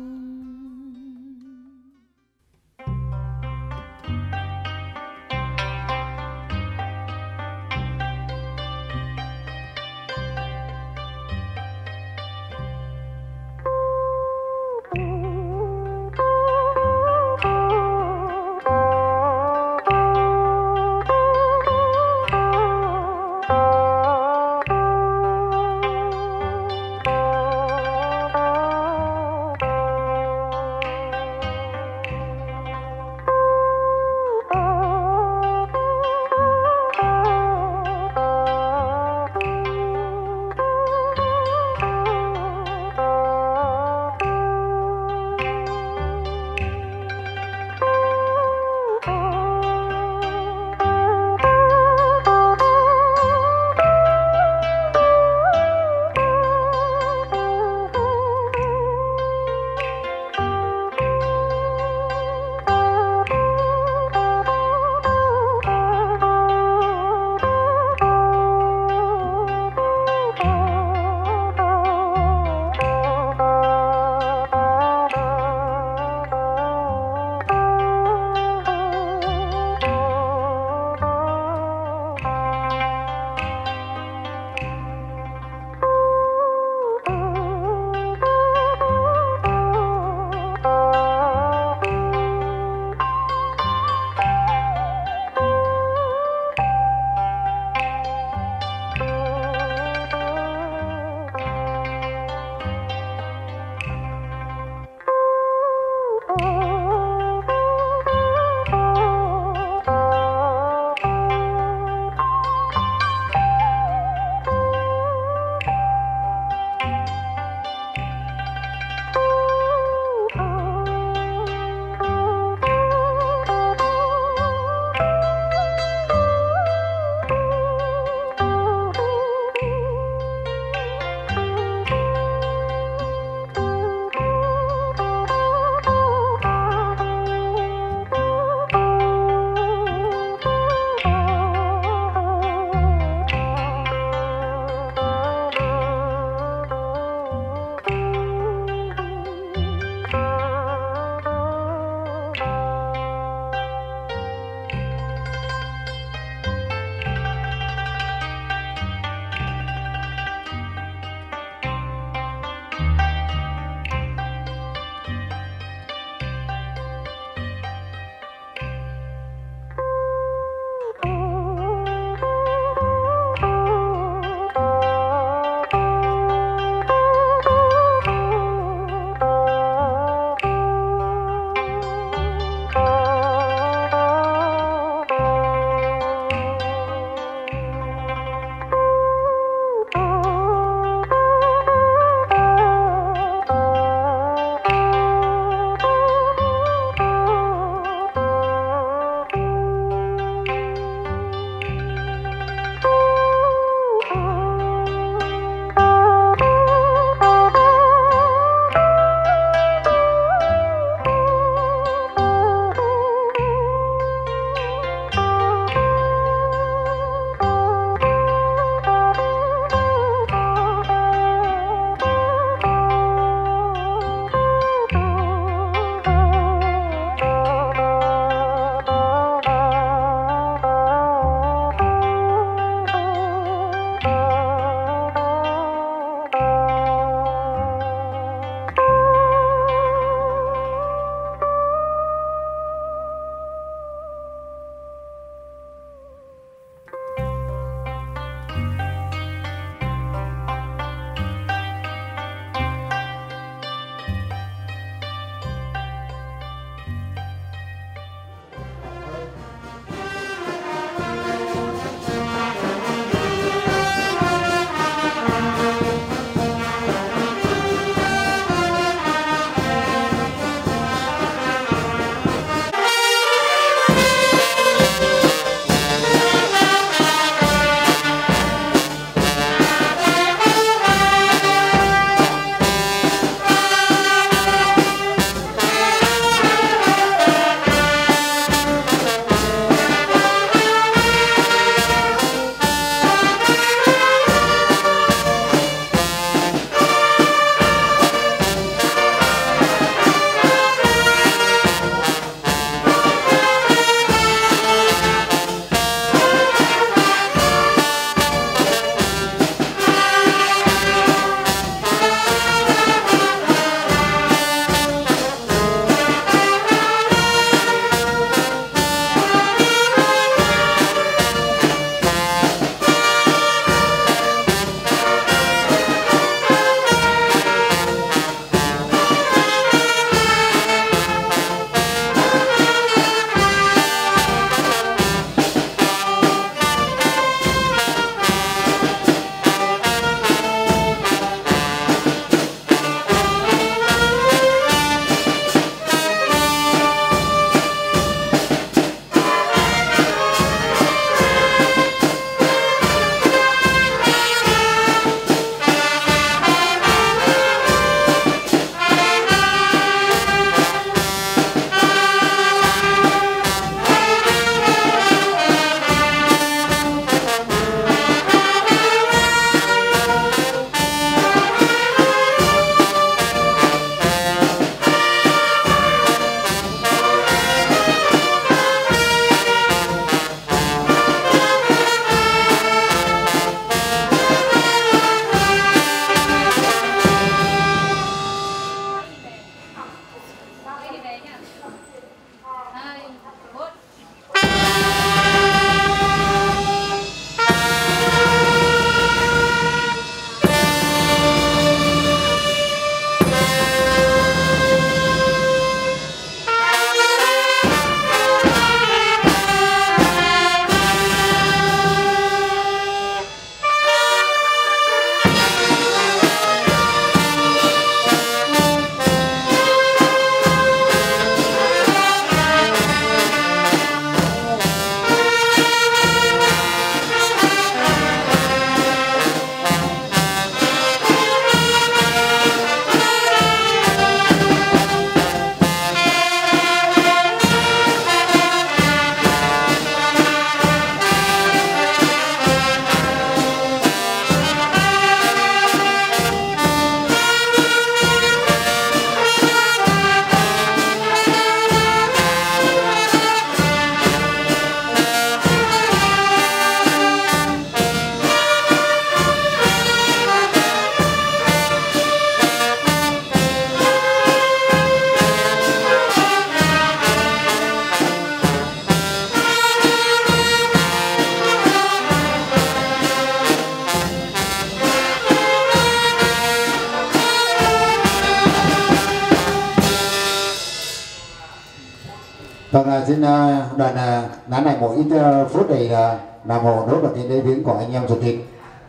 xin uh, đoạn uh, ngắn này một ít uh, phút để uh, làm hộ nốt và tiến lễ viếng của anh em ruột thịt.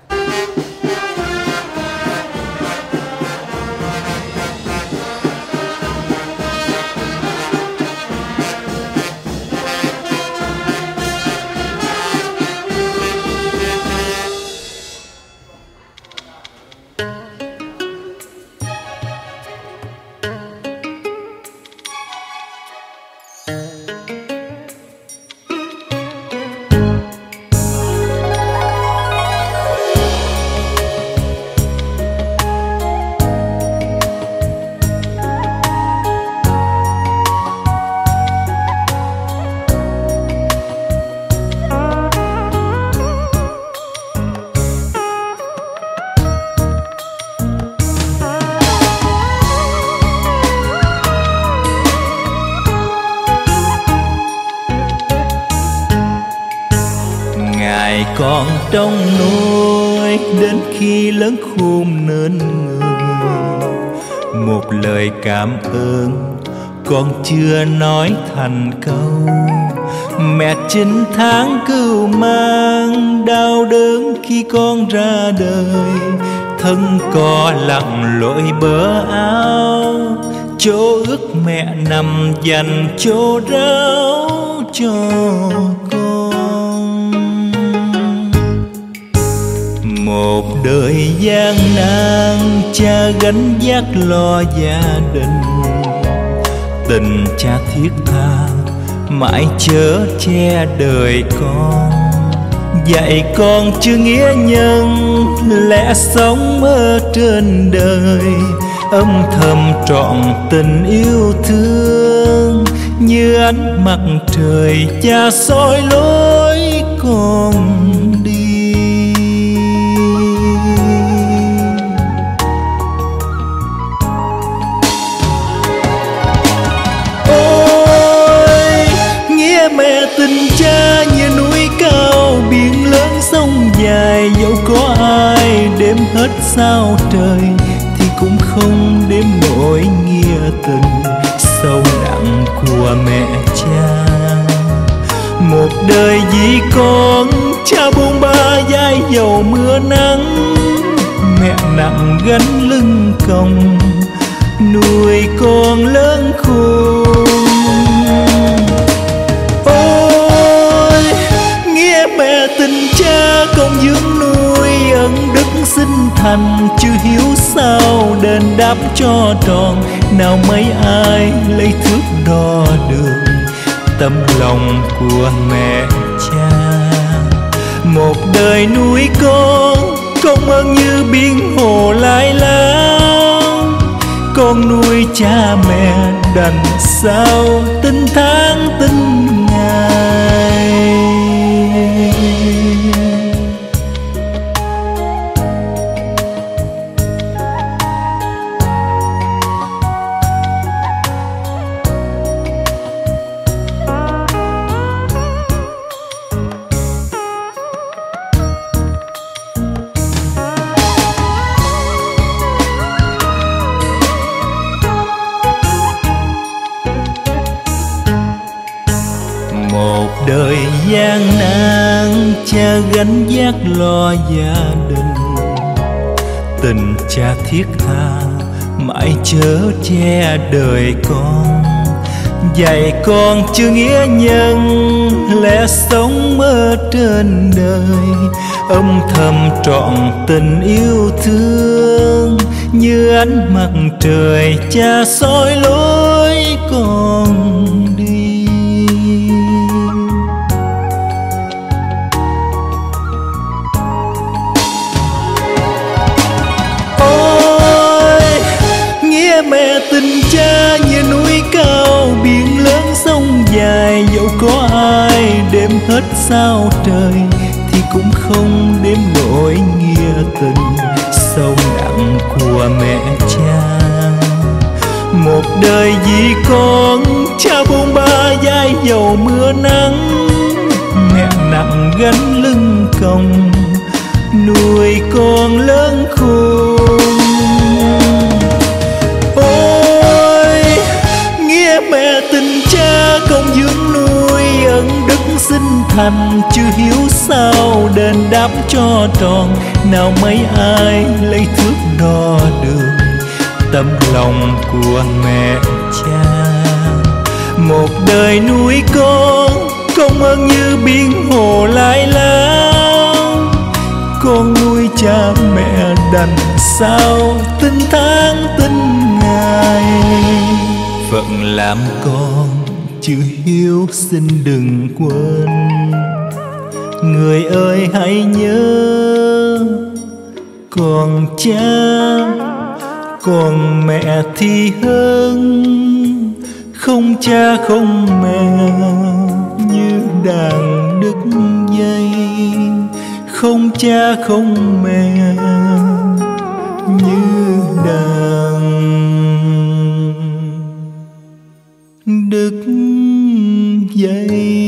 Còn trong nỗi đến khi lớn khôn nên người, một lời cảm ơn con chưa nói thành câu. Mẹ chín tháng cưu mang đau đớn khi con ra đời, thân cò lặn lội bờ áo, chỗ ước mẹ nằm dành chỗ ráo cho con. Một đời gian nan cha gánh vác lo gia đình, tình cha thiết tha mãi chở che đời con. Dạy con chữ nghĩa nhân lẽ sống ở trên đời, âm thầm trọn tình yêu thương như ánh mặt trời cha soi lối con đi. Mẹ tình cha như núi cao biển lớn sông dài, dẫu có ai đếm hết sao trời thì cũng không đếm nổi nghĩa tình sâu nặng của mẹ cha. Một đời vì con cha buông ba vai dầu mưa nắng, mẹ nặng gánh lưng còng nuôi con lớn khôn. Mẹ tình cha con dưỡng nuôi ân đức sinh thành, chưa hiếu sao đền đáp cho tròn. Nào mấy ai lấy thước đo đường tấm lòng của mẹ cha. Một đời nuôi con công ơn như biển hồ lai lao, con nuôi cha mẹ đành sao tinh tháng tinh ngày. Đời gian nan cha gánh vác lo gia đình, tình cha thiết tha mãi chở che đời con. Dạy con chữ nghĩa nhân lẽ sống ở trên đời, âm thầm trọn tình yêu thương như ánh mặt trời cha soi lối con đi. Mẹ tình cha như núi cao biển lớn sông dài, dẫu có ai đếm hết sao trời thì cũng không đếm nổi nghĩa tình sâu nặng của mẹ cha. Một đời vì con cha buông ba vai dầu mưa nắng, mẹ nặng gánh lưng còng nuôi con lớn khôn. Ôi nghĩa mẹ tình cha con dưỡng nuôi thành chưa hiếu sao đền đáp cho tròn. Nào mấy ai lấy thước đo đường tấm lòng của mẹ cha. Một đời nuôi con, công ơn như biển hồ lai lao. Con nuôi cha mẹ đành sao tinh tháng tinh ngày. Phận làm con chưa hiếu xin đừng quên. Người ơi hãy nhớ, còn cha còn mẹ thì hơn. Không cha không mẹ như đàn đứt dây. Không cha không mẹ như đàn đứt dây.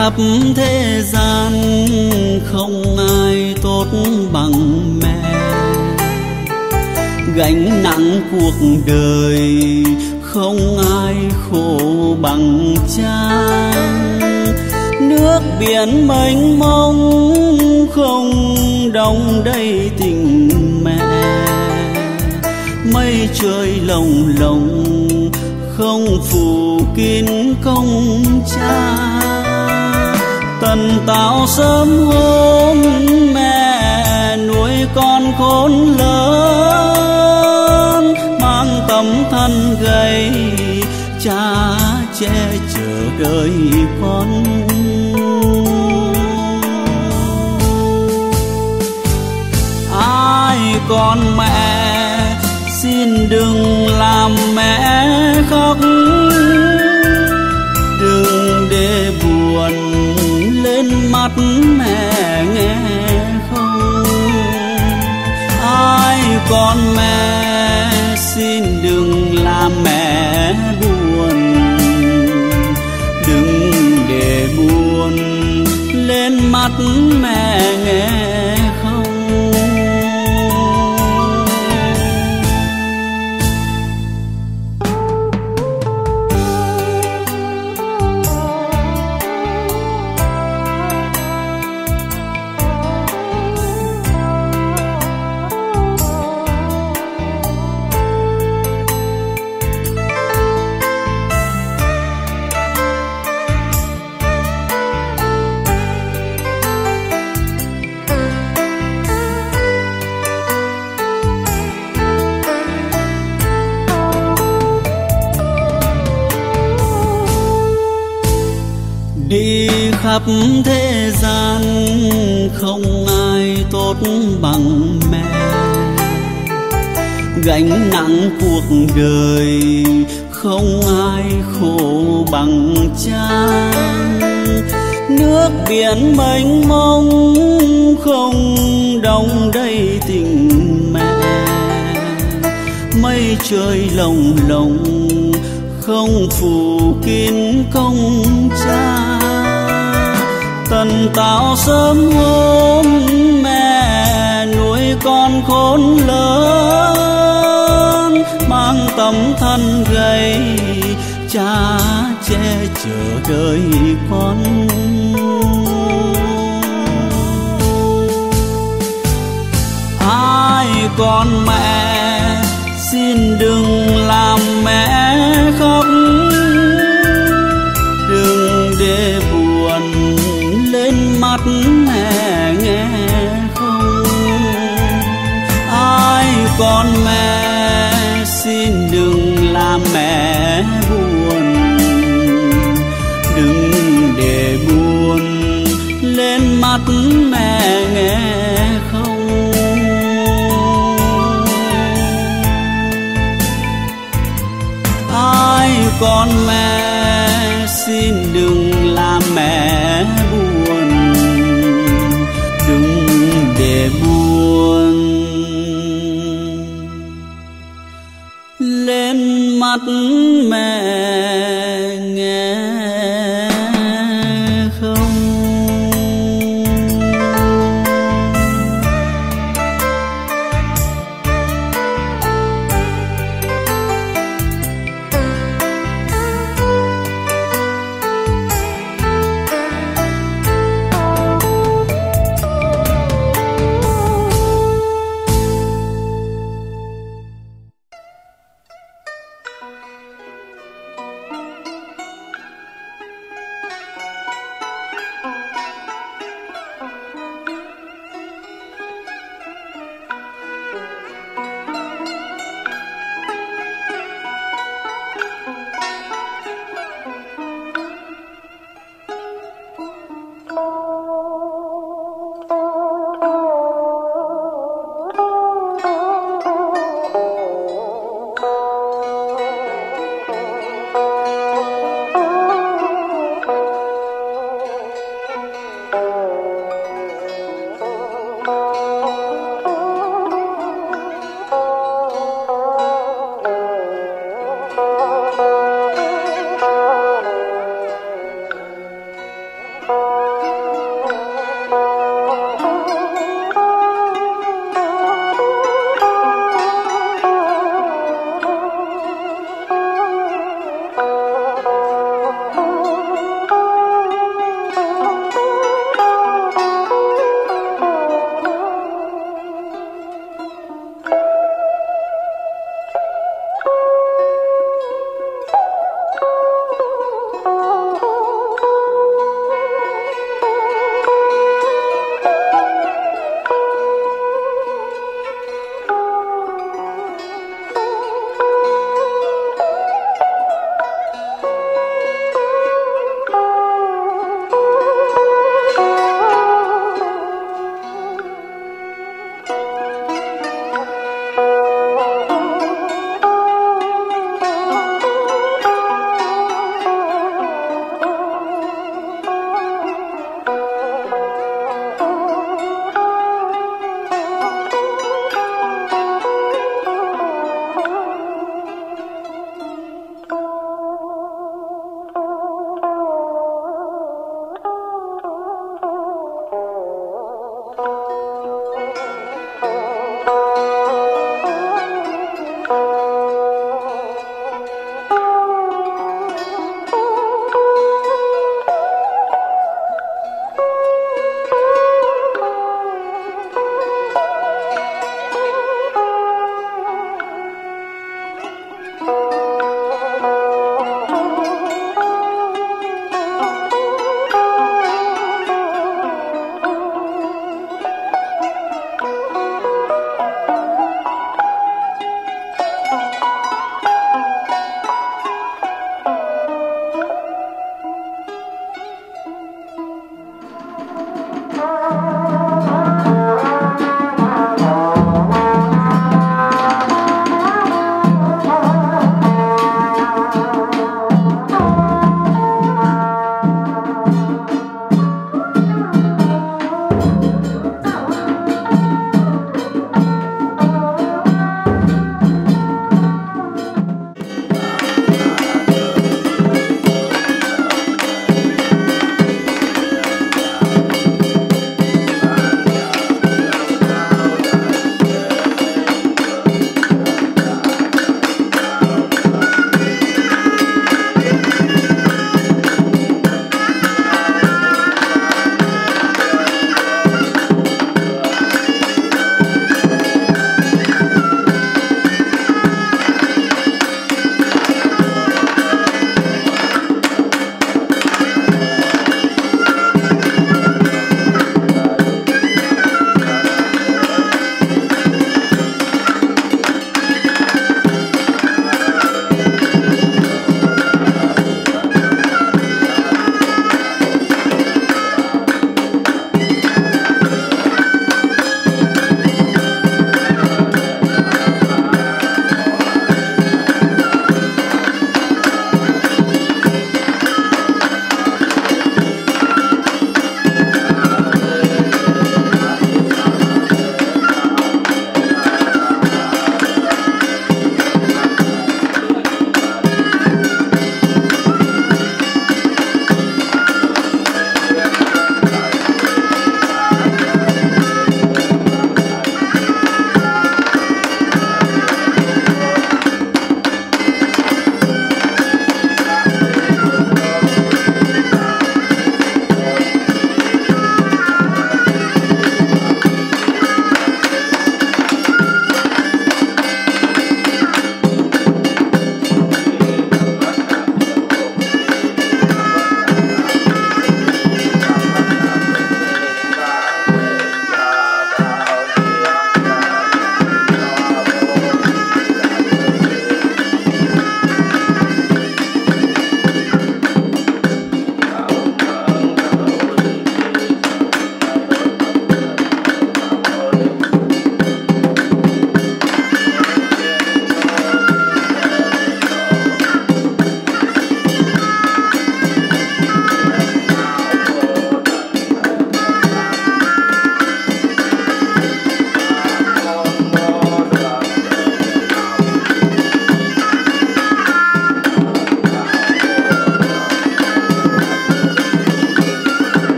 khắp thế gian không ai tốt bằng mẹ, gánh nặng cuộc đời không ai khổ bằng cha. Nước biển mênh mông không đong đầy tình mẹ, mây trời lồng lộng không phủ kín công cha. Tần tảo sớm hôm mẹ nuôi con khôn lớn, mang tấm thân gầy cha che chở đời con. Ai con mẹ xin đừng làm mẹ khóc, đừng để buồn lên mắt mẹ nghe không. Ai con mẹ xin đừng làm mẹ buồn, đừng để buồn lên mắt mẹ nghe không. Đi khắp thế gian không ai tốt bằng mẹ, gánh nặng cuộc đời không ai khổ bằng cha. Nước biển mênh mông không đong đầy tình mẹ, mây trời lồng lộng không phủ kín công cha. Tần tảo sớm hôm mẹ nuôi con khôn lớn, mang tấm thân gầy cha che chở đời con. Ai con mẹ xin đừng làm mẹ khóc, đừng để buồn lên mắt mẹ nghe không. Ai con mẹ xin đừng làm mẹ buồn, đừng để buồn lên mắt mẹ nghe không. Ai con mẹ xin đừng làm mẹ buồn, đừng để buồn lên mắt mẹ nghe không.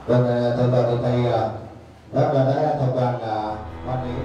Vâng, thưa thầy thầy rất là đã thông quan là quan lý.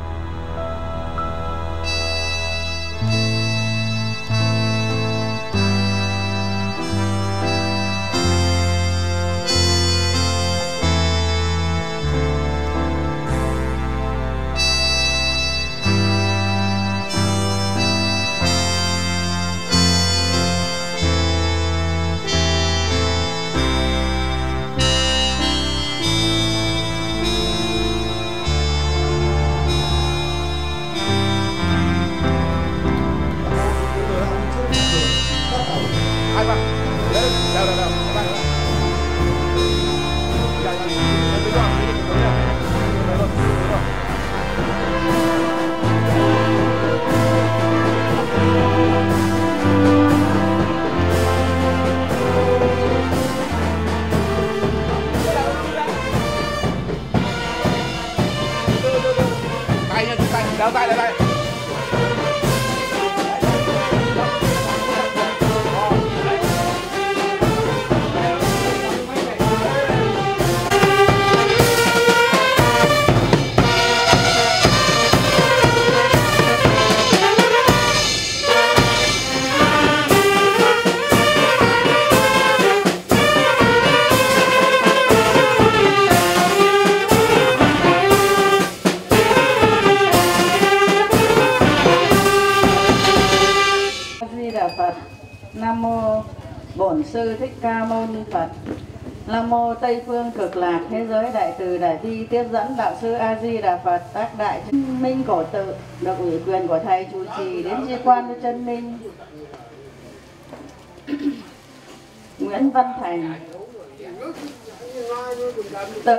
Đeo tay lại đây. Nam mô Bổn Sư Thích Ca Mâu Ni Phật. Nam mô Tây Phương Cực Lạc Thế Giới Đại Từ Đại Bi tiếp dẫn Đạo Sư A Di Đà Phật. Tác đại chân minh cổ tự được ủy quyền của thầy chủ trì đến di quan cho chân minh. Nguyễn Văn Thành. Tự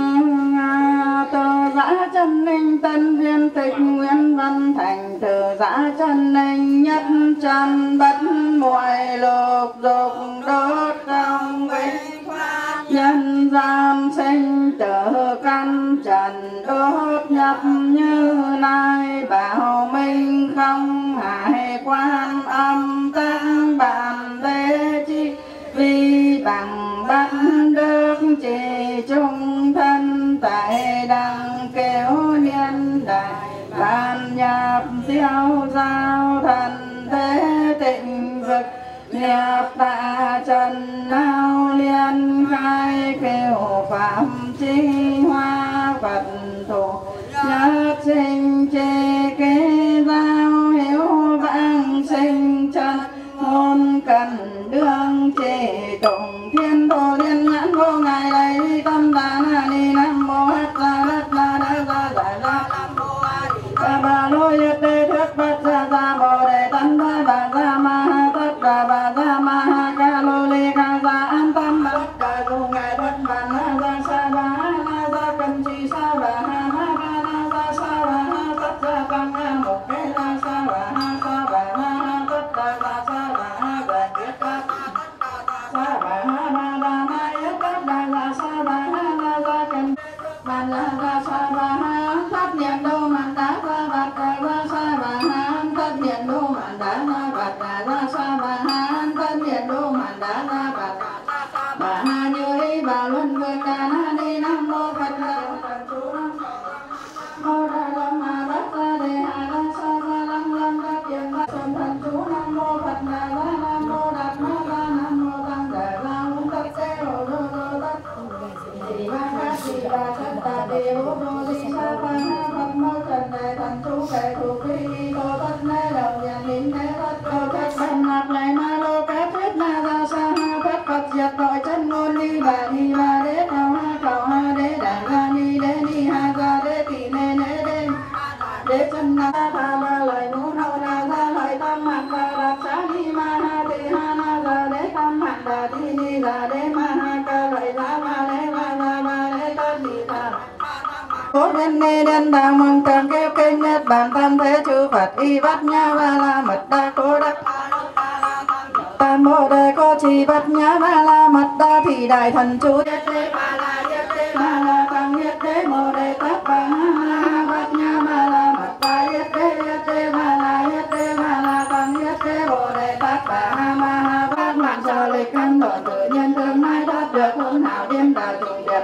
từ giã chân ninh tân viên tịch Nguyễn Văn Thành. Từ giã chân ninh nhất chân bất muội lục dục đốt trong vinh nhân gian sinh tử căn trần đốt nhập như lai bảo minh không hải quan âm tăng bản đế chi vì bằng bắt đức chỉ trung thân tại đăng kéo niên đại ban nhập tiêu giao thần thế tịnh vực nghiệp tạ trần lao liên khai kêu phạm chi hoa Phật thủ nhất sinh chê kế giao hiếu vãng sinh chân môn cần đương trì tụng thiên đồ liên nhãn vô ngài lấy tâm đà na ni nam mô hát ra đất la đa ra giải ra nam mô a di đà bà lô yết đế thuyết bát ra ra bồ đề tấn đa bà ra ma ha tất đà bà ra ma ha ca lô ly ca ra an tâm bà đà dù ngài đất bà na ra sa bà ha na ra cần chi sa bà ha ma ca na ra sa bà ha tất ra tăng ha một kế ra sa bà ha sa bà na ha tất đà ra sa bà ha giải quyết ca sa bà ha ma đà na yết tất đà ra sa bà ha na ra cần bà na ra sa bà ha tất niệm đô man đá ra bát đà ra sa bà ha tất niệm đô man đá ra bát đà ra sa bà ha tất niệm đô man đá ra bát đà bà ha như ý bà luân vương đà na ni nam mô Phật la Phật chú nam mô đà lâm ma bát ra đề hà ra sa ra lăng lăng ra kiền ra sâm thần chú nam mô Phật đà ra nam mô đạt ma ra nam mô tăng đà ra hung tất tế hồ đô đô tất chỉ ba ca chỉ ba chất tà đề hô đô di sa ba ha Phật mô trần đề thần chú kệ thủ phi tô tất nê đồng nhàn nín nê tất tô chất bần nạp này ma lô cá thuyết na ra sa ha tất Phật diệt tội chân ngôn ni bà ni ba đế nào ha cầu ha đế đà ra ni đế ni ha ra đế tỷ nê nê đê đế chân na tha ba lời ngũ nâu na ra lời tâm mặt đà đạp xá ni ma ha tỳ ha na ra đế tâm mặt đà thi ni ra đế ma ha ca lợi ra ma đế ma ra ma đế tất đi ta cốt nhân ni đen đàng mong tàng kêu kinh nhất bản tam thế chư Phật y bắt nha ba la mật đa cố đắc tam bồ đề cô trì bắt nhã ba la mật đa thì đại thần chú nhất đế ba la nhất đế ba la tăng nhất đế bồ đề tát ba ha bắt nhã ba la mật đa nhất đế nhất đế ba la nhất đế ba la tăng nhất đế bồ đề tát ba ha ma ha bát mạng sở lịch căn độ tự nhiên tương lai thoát được hướng hảo điên đà trùng đẹp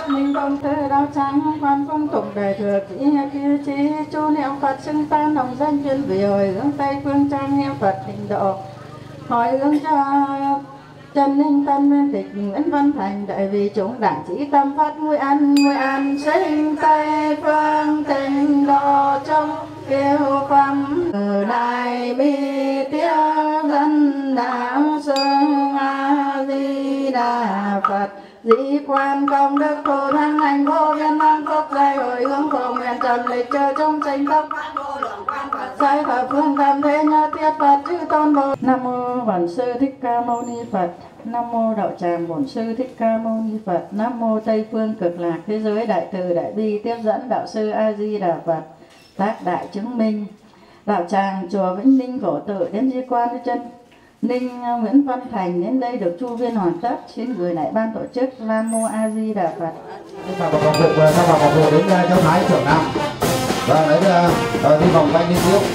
Phật minh công tư đạo tràng quan công tụng đại thừa kỹ kia chi chu niệm Phật xưng tan đồng danh chuyên vì hồi hướng Tây phương trang nghiêm Phật tịnh độ hồi hướng cho chân ninh tân nguyên tịch Nguyễn Văn Thành đại vì chúng đảng chỉ tâm phát nguy an nguy an sinh Tây phương tịnh độ trong kêu phẩm từ đại bi tiếng dân đạo xưng A Di Đà Phật dĩ quan công đức phù thăng hành vô biên năng phúc dây hồi hướng phổ nguyện trần lịch chờ trong tranh tốc sai Phật phương tam thế nhớ tiết Phật chư tôn bồ. Nam mô Bổn Sư Thích Ca Mâu Ni Phật. Nam mô Đạo Tràng Bổn Sư Thích Ca Mâu Ni Phật. Nam mô Tây phương cực lạc thế giới đại từ đại bi tiếp dẫn đạo sư A Di Đà Phật. Tác đại chứng minh. Đạo Tràng chùa Vĩnh Ninh Cổ Tự đến di quan chân Ninh Nguyễn Văn Thành đến đây được chu viên hoàn tất, xin gửi lại ban tổ chức. Nam mô A Di Đà Phật. Và một vòng phục sau vào vòng phục đến cháu Thái trưởng nam và lấy đi vòng quanh đi tiếp.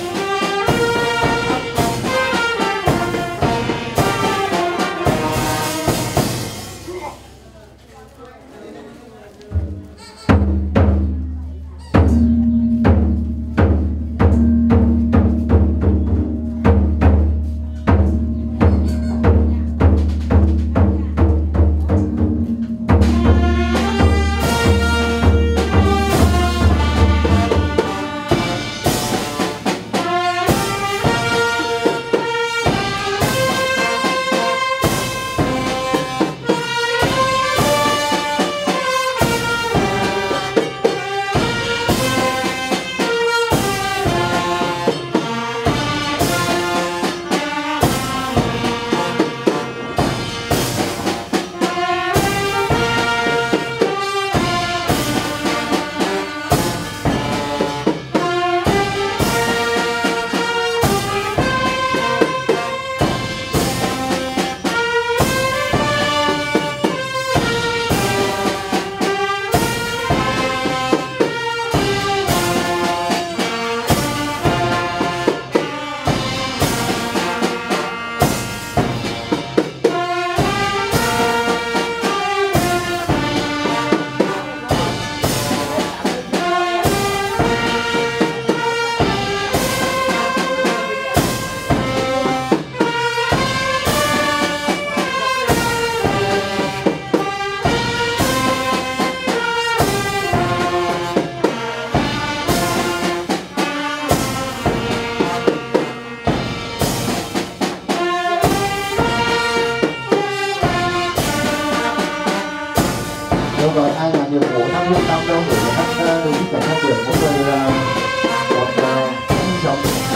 Rồi ai là nhiệm vụ tham dự tam đông để các đồng chí cảnh sát biển có người còn sống.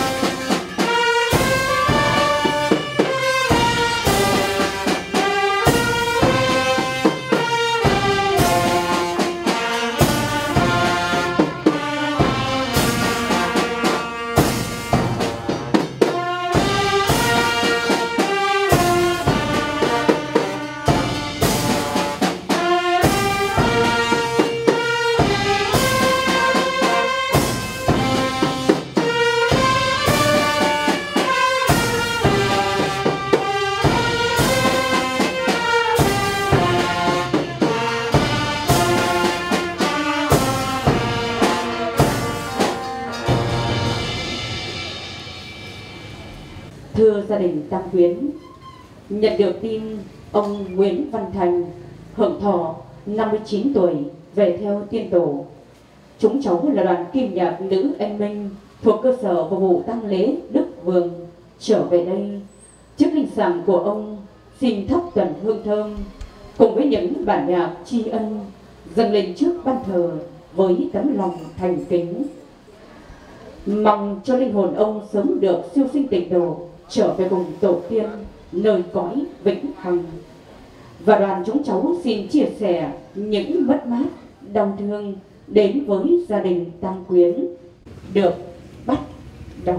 Thưa gia đình Tam Quyến, nhận được tin ông Nguyễn Văn Thành hưởng thọ năm mươi chín tuổi về theo tiên tổ. Chúng cháu là đoàn kim nhạc nữ Anh Minh thuộc cơ sở phục vụ tang lễ Đức Vườn trở về đây trước linh sàng của ông, xin thắp tuần hương thơm cùng với những bản nhạc tri ân dâng lên trước ban thờ với tấm lòng thành kính, mong cho linh hồn ông sớm được siêu sinh tịnh độ, trở về cùng tổ tiên nơi cõi vĩnh hằng. Và đoàn chúng cháu xin chia sẻ những mất mát đau thương đến với gia đình Tam Quyến được bắt đầu.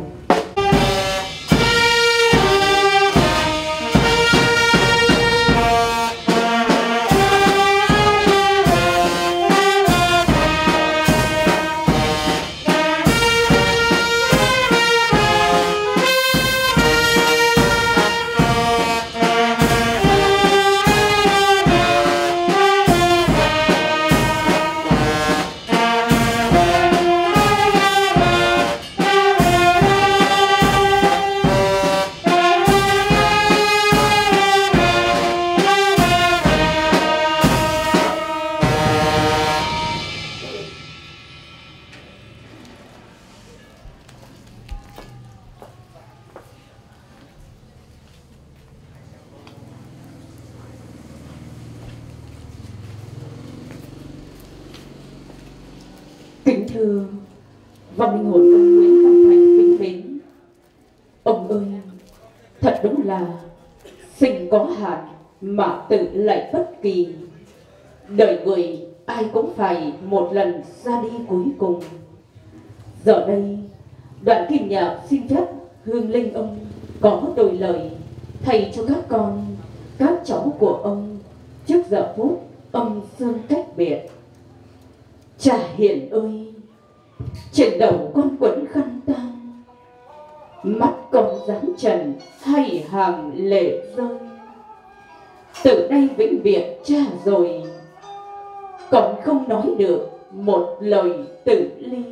thư và linh hồn ông Nguyễn Văn Thành vinh mến. Ông ơi, thật đúng là sinh có hạn mà tự lại bất kỳ. Đời người ai cũng phải một lần ra đi cuối cùng. Giờ đây, Đoàn Kim Nhạc xin phép hương linh ông có đôi lời thầy cho các con, các cháu của ông trước giờ phút âm dương cách biệt. Cha hiền ơi, trên đầu con quấn khăn tang, mắt con dáng trần hay hàng lệ rơi. Từ đây vĩnh biệt cha rồi, con không nói được một lời tử ly.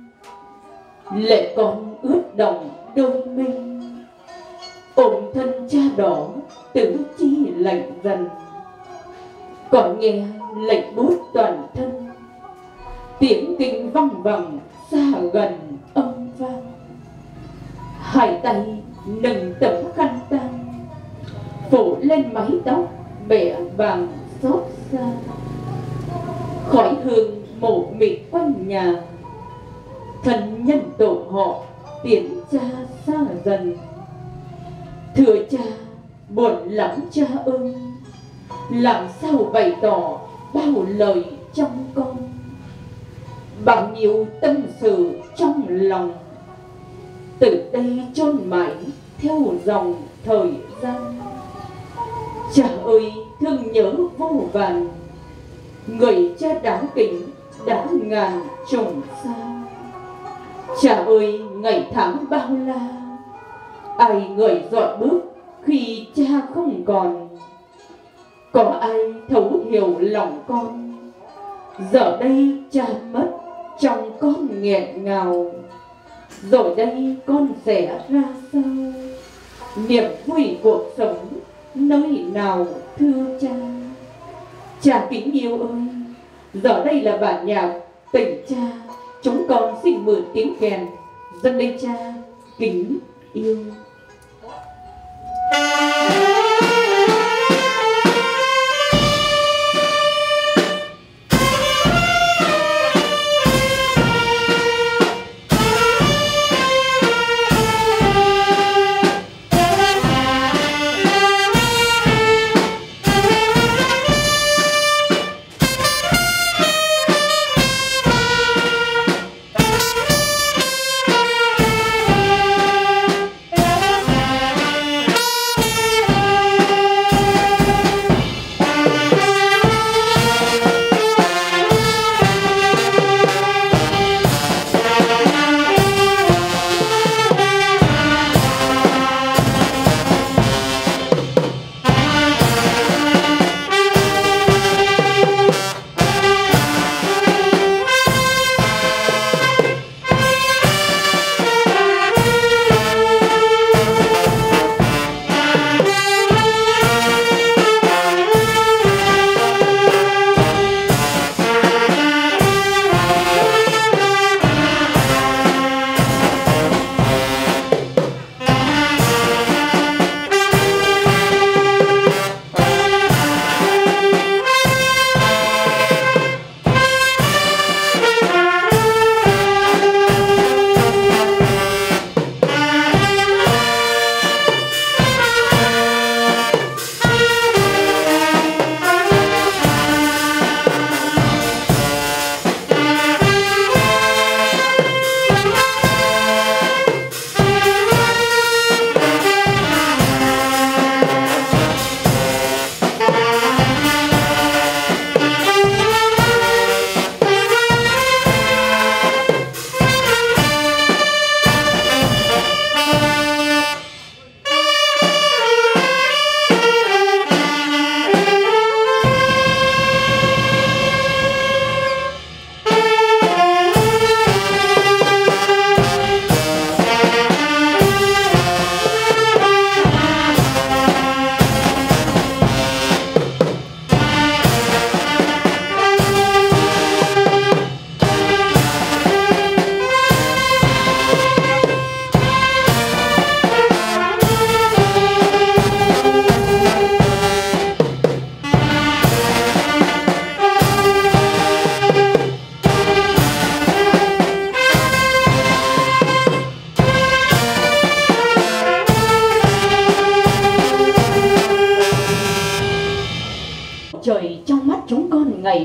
Lệ con ướt đọng đôi minh, ôm thân cha đỏ tứ chi lạnh dần. Còn nghe lệnh buốt toàn thân, tiếng kinh văng vẳng xa gần âm vang. Hai tay nâng tấm khăn tang, phủ lên mái tóc bẻ vàng xót xa. Khói hương mổ mịt quanh nhà, thân nhân tổ họ tiến cha xa dần. Thưa cha, buồn lắm cha ơi, làm sao bày tỏ bao lời trong con. Bao nhiêu tâm sự trong lòng, từ đây chôn mãi theo dòng thời gian. Cha ơi thương nhớ vô vàn, người cha đáng kính đã ngàn trùng xa. Cha ơi ngày tháng bao la, ai người dọn bước khi cha không còn. Có ai thấu hiểu lòng con, giờ đây cha mất trong con nghẹn ngào. Rồi đây con sẽ ra sao, niềm vui cuộc sống nơi nào thưa cha. Cha kính yêu ơi, giờ đây là bản nhạc tình cha, chúng con xin mượn tiếng kèn dâng lên cha kính yêu.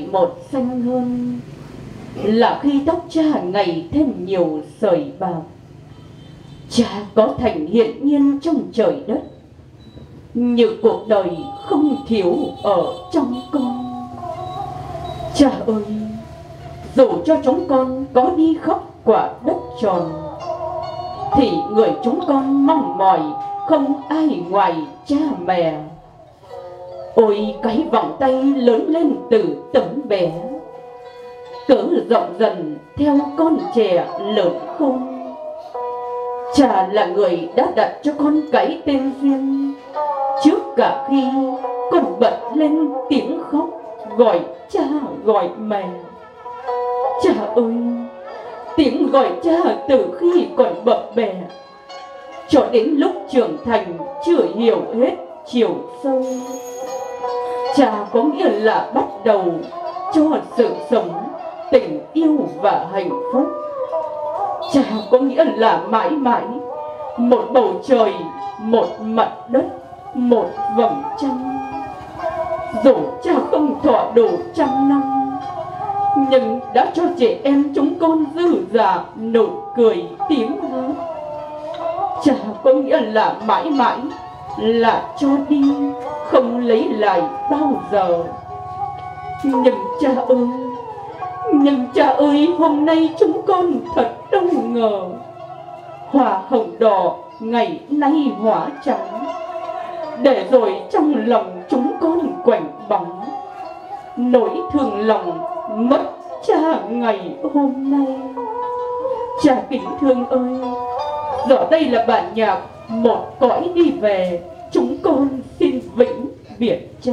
một xanh hơn là khi tóc cha ngày thêm nhiều sợi bạc. Cha có thành hiện nhiên trong trời đất, như cuộc đời không thiếu ở trong con. Cha ơi, dù cho chúng con có đi khắp quả đất tròn, thì người chúng con mong mỏi không ai ngoài cha mẹ. Ôi cái vòng tay lớn lên từ tấm bé, cỡ rộng dần theo con trẻ lớn khôn. Cha là người đã đặt cho con cái tên riêng, trước cả khi con bật lên tiếng khóc gọi cha gọi mẹ. Cha ơi, tiếng gọi cha từ khi còn bập bẹ cho đến lúc trưởng thành chưa hiểu hết chiều sâu. Cha có nghĩa là bắt đầu cho sự sống, tình yêu và hạnh phúc. Cha có nghĩa là mãi mãi một bầu trời, một mặt đất, một vầng trăng. Dù cha không thọ đủ trăm năm, nhưng đã cho trẻ em chúng con dư dả nụ cười tiếng hát. Cha có nghĩa là mãi mãi là cho đi, không lấy lại bao giờ. Nhưng cha ơi, nhưng cha ơi, hôm nay chúng con thật đâu ngờ, hoa hồng đỏ ngày nay hóa trắng, để rồi trong lòng chúng con quạnh bóng nỗi thương lòng mất cha ngày hôm nay. Cha kính thương ơi, giờ đây là bản nhạc Một Cõi Đi Về, chúng con xin vĩnh biệt cha.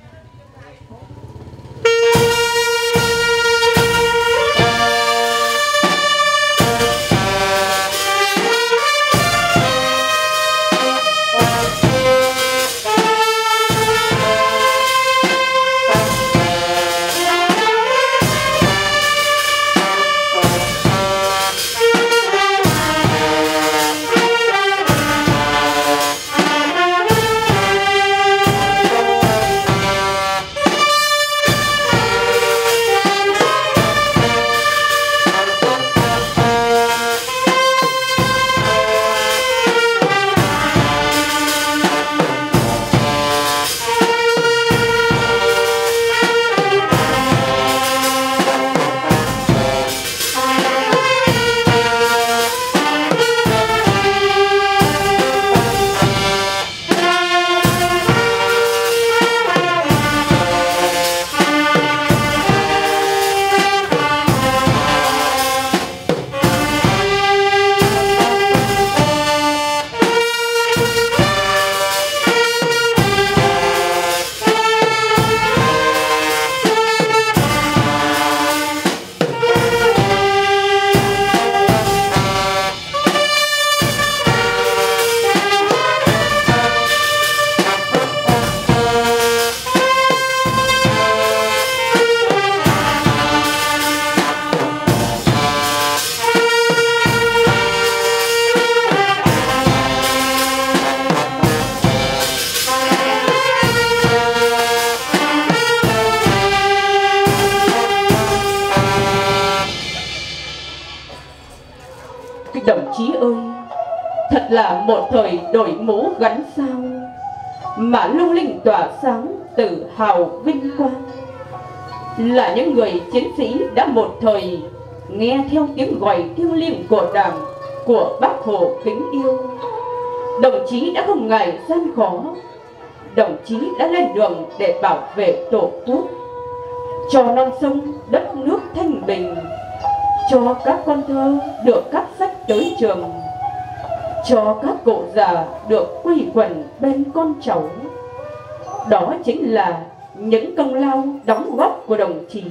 Đồng chí ơi, thật là một thời đổi mũ gắn sao, mà lung linh tỏa sáng tự hào vinh quang. Là những người chiến sĩ đã một thời nghe theo tiếng gọi thiêng liêng của Đảng, của Bác Hồ kính yêu. Đồng chí đã không ngại gian khó, đồng chí đã lên đường để bảo vệ Tổ quốc, cho non sông đất nước thanh bình, cho các con thơ được cắp sách tới trường, cho các cụ già được quây quần bên con cháu. Đó chính là những công lao đóng góp của đồng chí.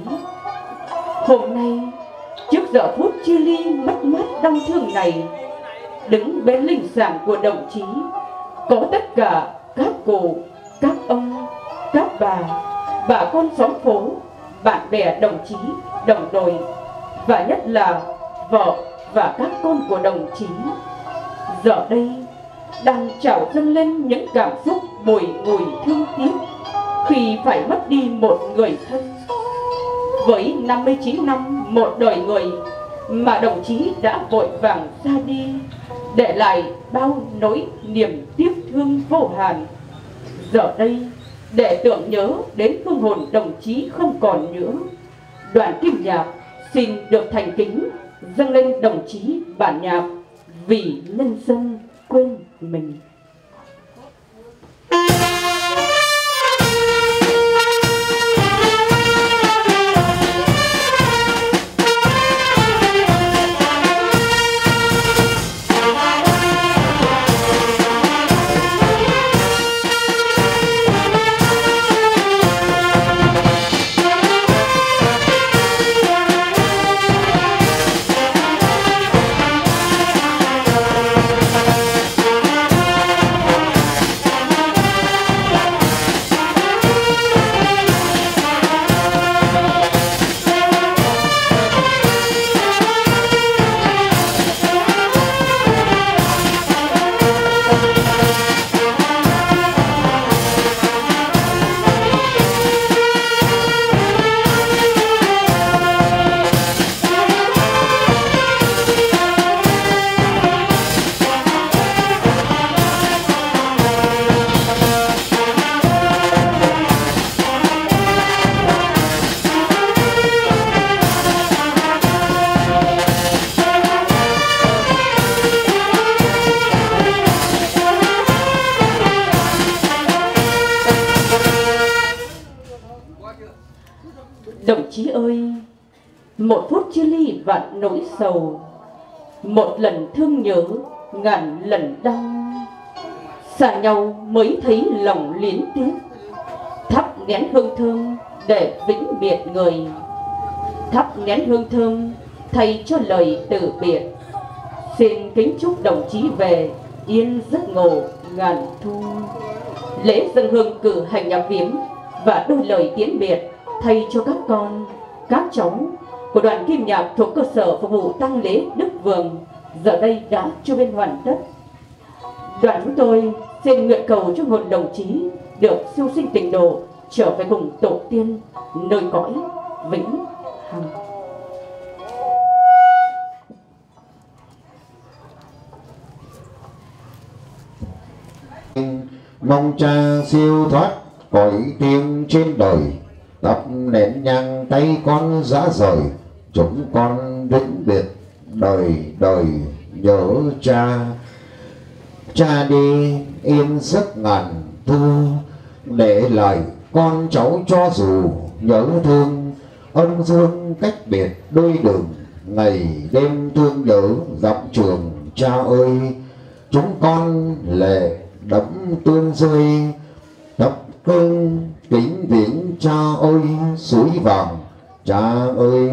Hôm nay, trước giờ phút chia ly mất mát đau thương này, đứng bên linh sản của đồng chí có tất cả các cụ, các ông, các bà, bà con xóm phố, bạn bè đồng chí, đồng đội, và nhất là vợ và các con của đồng chí. Giờ đây đang trào dâng lên những cảm xúc bồi hồi thương tiếc khi phải mất đi một người thân. với năm mươi chín năm một đời người mà đồng chí đã vội vàng ra đi, để lại bao nỗi niềm tiếc thương vô hạn. Giờ đây, để tưởng nhớ đến hương hồn đồng chí không còn nữa, Đoàn Kim Nhạc xin được thành kính dâng lên đồng chí bản nhạc Vì Nhân Dân Quên Mình. Đồng chí ơi, một phút chia ly vạn nỗi sầu, một lần thương nhớ ngàn lần đau. Xa nhau mới thấy lòng liến tiếc, thắp nén hương thơm để vĩnh biệt người. Thắp nén hương thơm thay cho lời từ biệt. Xin kính chúc đồng chí về yên giấc ngủ ngàn thu. Lễ dâng hương cử hành nhạc viếng và đôi lời tiễn biệt thay cho các con, các cháu của Đoàn Kim Nhạc thuộc cơ sở phục vụ tang lễ Đức Vườn giờ đây đã chưa bên hoàn tất. Đoàn chúng tôi xin nguyện cầu cho hồn đồng chí được siêu sinh tịnh độ, trở về cùng tổ tiên nơi cõi vĩnh hằng. Mong cha siêu thoát cõi tiên trên đời, tóc nén nhang tay con giá rời, chúng con vĩnh biệt đời đời nhớ cha. Cha đi yên giấc ngàn thu, để lại con cháu cho dù nhớ thương. Ân dương cách biệt đôi đường, ngày đêm thương nhớ dặm trường. Cha ơi, chúng con lệ đẫm tương rơi, thắp hương kính viếng cha ơi suối vàng. Cha ơi,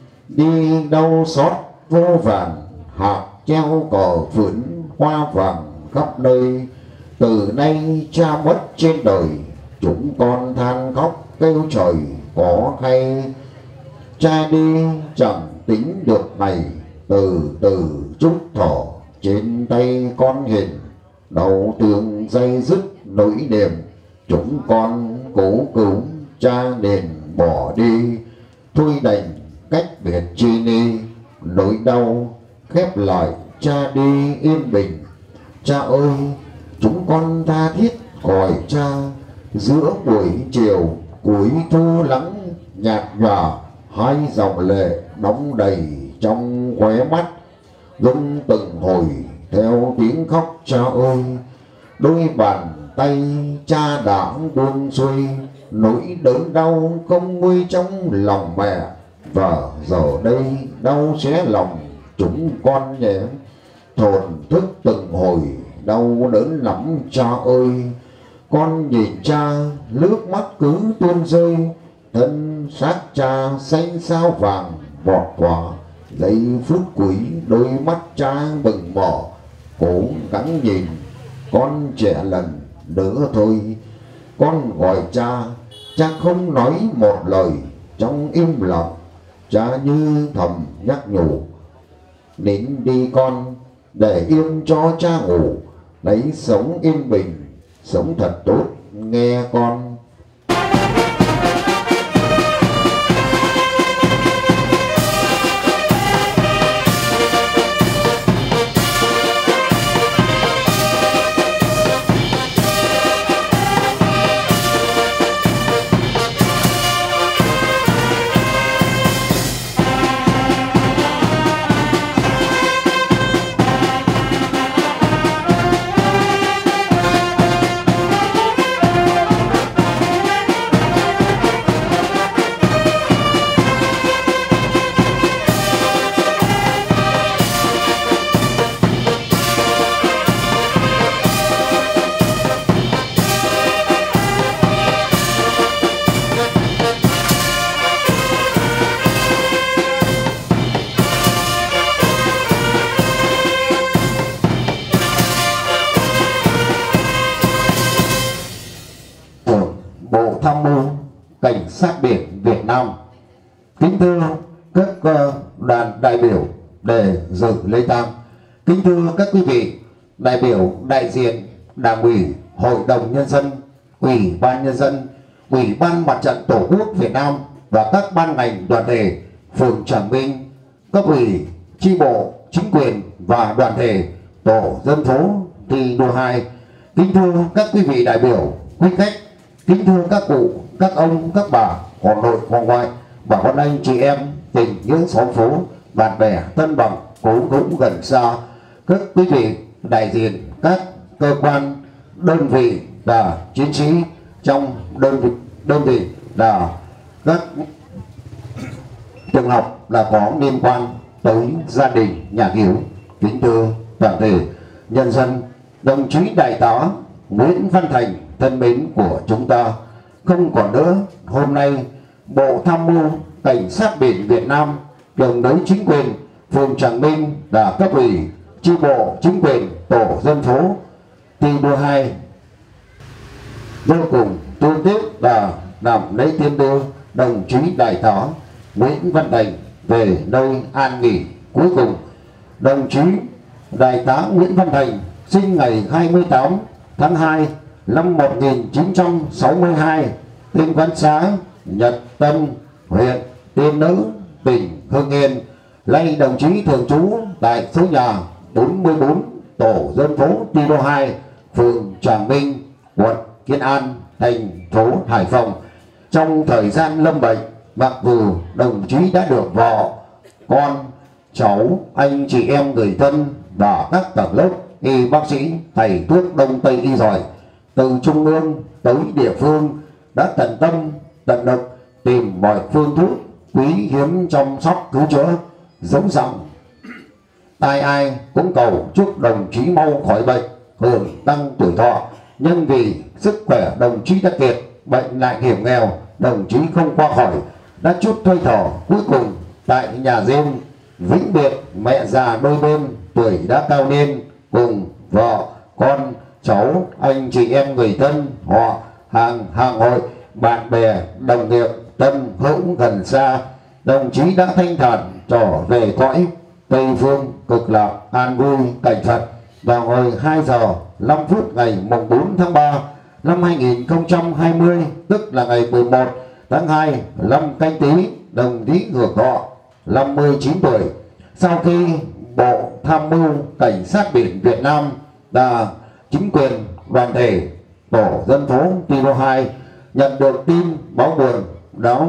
đi đâu xót vô vàn, hạt treo cờ phượng hoa vàng khắp nơi. Từ nay cha mất trên đời, chúng con than khóc kêu trời có hay. Cha đi chẳng tính được ngày, từ từ chút thỏ trên tay con hiền. Đau thương dây dứt nỗi niềm, chúng con cố cứu cha nên bỏ đi. Thôi đành cách biệt chi ni, nỗi đau khép lại cha đi yên bình. Cha ơi, chúng con tha thiết gọi cha, giữa buổi chiều cuối thu lắng nhạt nhòa. Hai dòng lệ đóng đầy trong khóe mắt, rung từng hồi theo tiếng khóc cha ơi. Đôi bàn tay cha đã buông xuôi, nỗi đớn đau không nguôi trong lòng mẹ. Và giờ đây đau xé lòng chúng con nhé, thổn thức từng hồi đau đớn lắm cha ơi. Con nhìn cha nước mắt cứ tuôn rơi, thân xác cha xanh sao vàng vọt quả. Giây phút cuối đôi mắt cha bừng mỏ, cố gắng nhìn con trẻ lần nữa thôi. Con gọi cha, cha không nói một lời, trong im lặng cha như thầm nhắc nhủ. Nín đi con, để yên cho cha ngủ, lấy sống yên bình, sống thật tốt nghe con. Nam. Kính thưa các uh, đoàn đại biểu để dự lễ tang, kính thưa các quý vị đại biểu đại diện Đảng ủy, Hội đồng Nhân dân, Ủy ban Nhân dân, Ủy ban Mặt trận Tổ quốc Việt Nam và các ban ngành đoàn thể, phường Tràng Minh, cấp ủy, chi bộ, chính quyền và đoàn thể, tổ dân phố thi đua hai. Kính thưa các quý vị đại biểu, quý khách, kính thưa các cụ, các ông, các bà, họ nội, họ ngoại, bà con anh chị em, tình nghĩa xóm phố, bạn bè, thân bằng, cố hữu gần xa, các quý vị đại diện các cơ quan, đơn vị và chiến sĩ trong đơn vị, đơn vị là các trường học là có liên quan tới gia đình nhà Hiếu. Kính thưa toàn thể nhân dân, đồng chí đại tá Nguyễn Văn Thành thân mến của chúng ta không còn nữa. Hôm nay Bộ Tham mưu Cảnh sát biển Việt Nam, đồng đới chính quyền phường Tràng Minh và cấp ủy, chi bộ, chính quyền, tổ dân phố thi đua hai vô cùng thương tiếc và làm lễ tiễn đưa đồng chí đại tá Nguyễn Văn Thành về nơi an nghỉ cuối cùng. Đồng chí đại tá Nguyễn Văn Thành sinh ngày hai mươi tám tháng hai năm một nghìn chín trăm sáu mươi hai, tên Văn Xá, Nhật Tân, huyện Tiên Nữ, tỉnh Hưng Yên. Nay đồng chí thường trú tại số nhà bốn mươi bốn, tổ dân phố Ti Đô hai, phường Tràng Minh, quận Kiến An, thành phố Hải Phòng. Trong thời gian lâm bệnh, mặc dù đồng chí đã được vợ, con, cháu, anh chị em người thân và các tầng lớp y bác sĩ, thầy thuốc Đông Tây y giỏi từ trung ương tới địa phương đã tận tâm tận lực tìm mọi phương thuốc quý hiếm chăm sóc cứu chữa, giống rằng ai ai cũng cầu chúc đồng chí mau khỏi bệnh, hưởng tăng tuổi thọ. Nhưng vì sức khỏe đồng chí đã kiệt, bệnh lại hiểm nghèo, đồng chí không qua khỏi, đã chút hơi thở cuối cùng tại nhà riêng vĩnh biệt mẹ già đôi bên tuổi đã cao niên, cùng vợ, con, cháu, anh chị em người thân, họ hàng hàng hội, bạn bè, đồng nghiệp, thân hữu gần xa. Đồng chí đã thanh thản trở về cõi Tây phương cực lạc an vui cảnh Phật vào hồi hai giờ năm phút ngày mùng bốn tháng ba năm hai nghìn không trăm hai mươi, tức là ngày mười một tháng hai năm Canh Tý. Đồng chí hưởng thọ năm mươi chín tuổi. Sau khi Bộ Tham mưu Cảnh sát biển Việt Nam và chính quyền đoàn thể, tổ dân phố Ti Đô hai nhận được tin báo buồn đó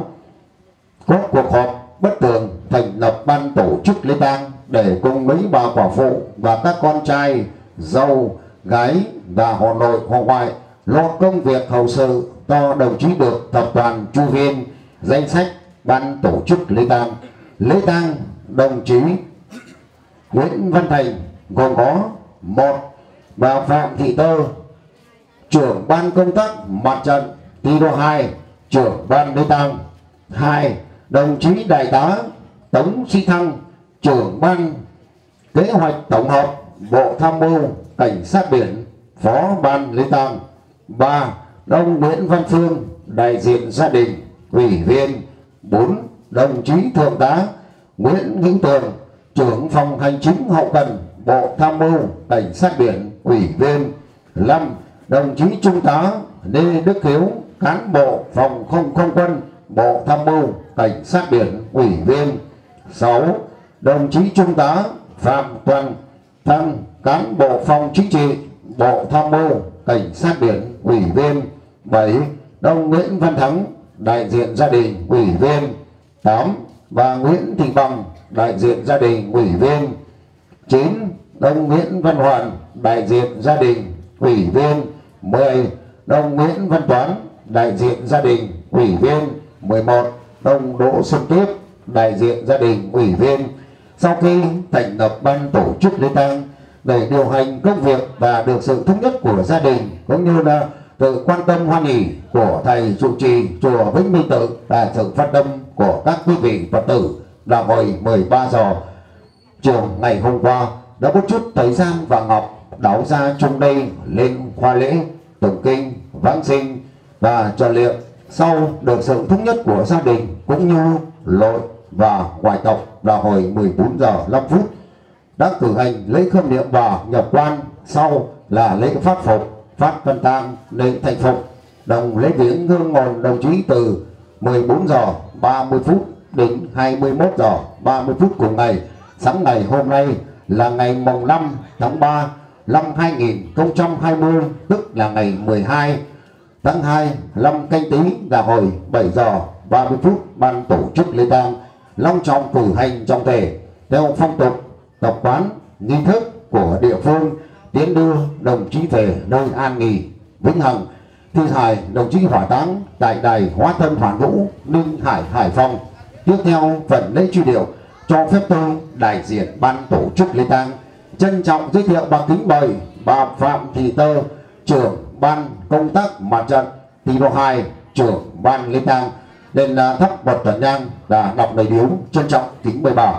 có cuộc họp bất thường thành lập ban tổ chức lễ tang để cùng mấy bà quả phụ và các con trai, dâu, gái và họ nội họ ngoại lo công việc hậu sự cho đồng chí được tập đoàn chu viên danh sách ban tổ chức lễ tang. Lễ tang đồng chí Nguyễn Văn Thành gồm có: một, bà Phạm Thị Tơ, trưởng ban công tác mặt trận Ti Đô hai, trưởng ban lễ tang. Hai, đồng chí đại tá Tống Sĩ Thăng, trưởng ban kế hoạch tổng hợp Bộ Tham mưu Cảnh sát biển, phó ban lễ tang. Ba, ông Nguyễn Văn Phương, đại diện gia đình, ủy viên. Bốn, đồng chí thượng tá Nguyễn Hữu Tường, trưởng phòng hành chính hậu cần Bộ Tham mưu Cảnh sát biển, ủy viên. Năm, đồng chí trung tá Lê Đức Hiếu, cán bộ phòng không không quân Bộ Tham mưu Cảnh sát biển, ủy viên. Sáu, đồng chí trung tá Phạm Toàn Thăng, cán bộ phòng chính trị Bộ Tham mưu Cảnh sát biển, ủy viên. Bảy, ông Nguyễn Văn Thắng, đại diện gia đình, ủy viên. Tám, bà Nguyễn Thị Bằng, đại diện gia đình, ủy viên. Chín, ông Nguyễn Văn Hoàn, đại diện gia đình, ủy viên. Mười, ông Nguyễn Văn Toán, đại diện gia đình, ủy viên. Mười một, ông Đỗ Xuân Tiếp, đại diện gia đình, ủy viên. Sau khi thành lập ban tổ chức lễ tang để điều hành công việc và được sự thống nhất của gia đình cũng như là sự quan tâm hoan hỉ của thầy trụ trì chùa Vĩnh Minh Tự và sự phát tâm của các quý vị Phật tử, là hồi mười ba giờ chiều ngày hôm qua đã có chút thời gian và Ngọc đáo ra chung đây lên khoa lễ tụng kinh vãng sinh và trợ liệm. Sau được sự thống nhất của gia đình cũng như nội và ngoại tộc là hồi mười bốn giờ năm phút. Đã cử hành lễ khâm niệm và nhập quan, sau là lễ phát phục, phát văn tang, lễ thành phục. Đồng lễ viếng hương hồn đồng chí từ mười bốn giờ ba mươi phút đến hai mươi mốt giờ ba mươi phút cùng ngày. Sáng ngày hôm nay là ngày mùng năm tháng ba năm hai nghìn không trăm hai mươi, tức là ngày mười hai tháng hai năm Canh Tý, là hồi bảy giờ ba mươi phút ban tổ chức lễ tang long trọng cử hành trọng thể theo phong tục tập quán nghi thức của địa phương, tiến đưa đồng chí về nơi an nghỉ vĩnh hằng. Thi hài đồng chí hỏa táng tại đài hóa thân Hoàn Vũ, Ninh Hải, Hải Phòng. Tiếp theo phần lễ truy điệu, cho phép tôi đại diện ban tổ chức lễ tang trân trọng giới thiệu và kính mời bà Phạm Thị Tơ, trưởng ban công tác mặt trận Tỳ Đô hai, trưởng ban lễ tang lên thắp bật tận nhang và đọc lời điếu. Trân trọng kính mời bà.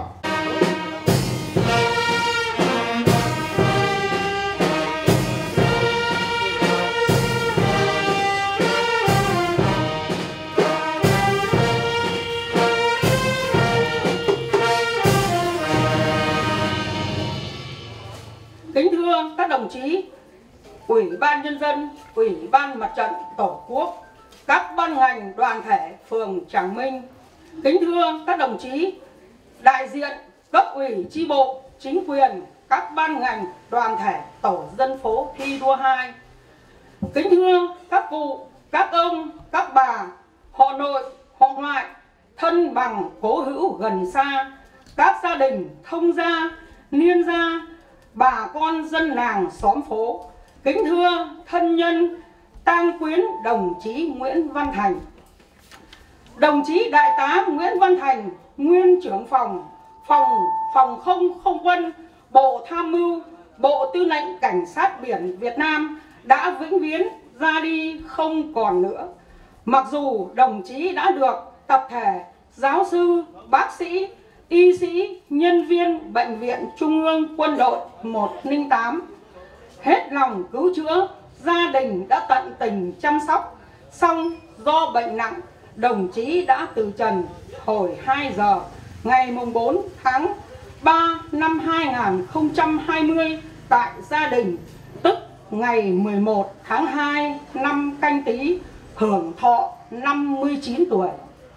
Kính thưa các đồng chí Ủy ban Nhân dân, Ủy ban Mặt trận Tổ quốc, các ban ngành đoàn thể phường Tràng Minh. Kính thưa các đồng chí đại diện cấp ủy chi bộ, chính quyền, các ban ngành đoàn thể tổ dân phố thi đua hai. Kính thưa các cụ, các ông, các bà, họ nội, họ ngoại, thân bằng cố hữu gần xa, các gia đình thông gia, niên gia, bà con dân làng xóm phố. Kính thưa thân nhân tang quyến đồng chí Nguyễn Văn Thành. Đồng chí đại tá Nguyễn Văn Thành, nguyên trưởng phòng phòng phòng không không quân, Bộ Tham mưu, Bộ Tư lệnh Cảnh sát biển Việt Nam đã vĩnh viễn ra đi không còn nữa. Mặc dù đồng chí đã được tập thể giáo sư, bác sĩ, y sĩ, nhân viên Bệnh viện Trung ương Quân đội một không tám hết lòng cứu chữa, gia đình đã tận tình chăm sóc, song do bệnh nặng, đồng chí đã từ trần hồi hai giờ ngày mùng bốn tháng ba năm hai nghìn không trăm hai mươi tại gia đình, tức ngày mười một tháng hai năm Canh Tý, hưởng thọ năm mươi chín tuổi.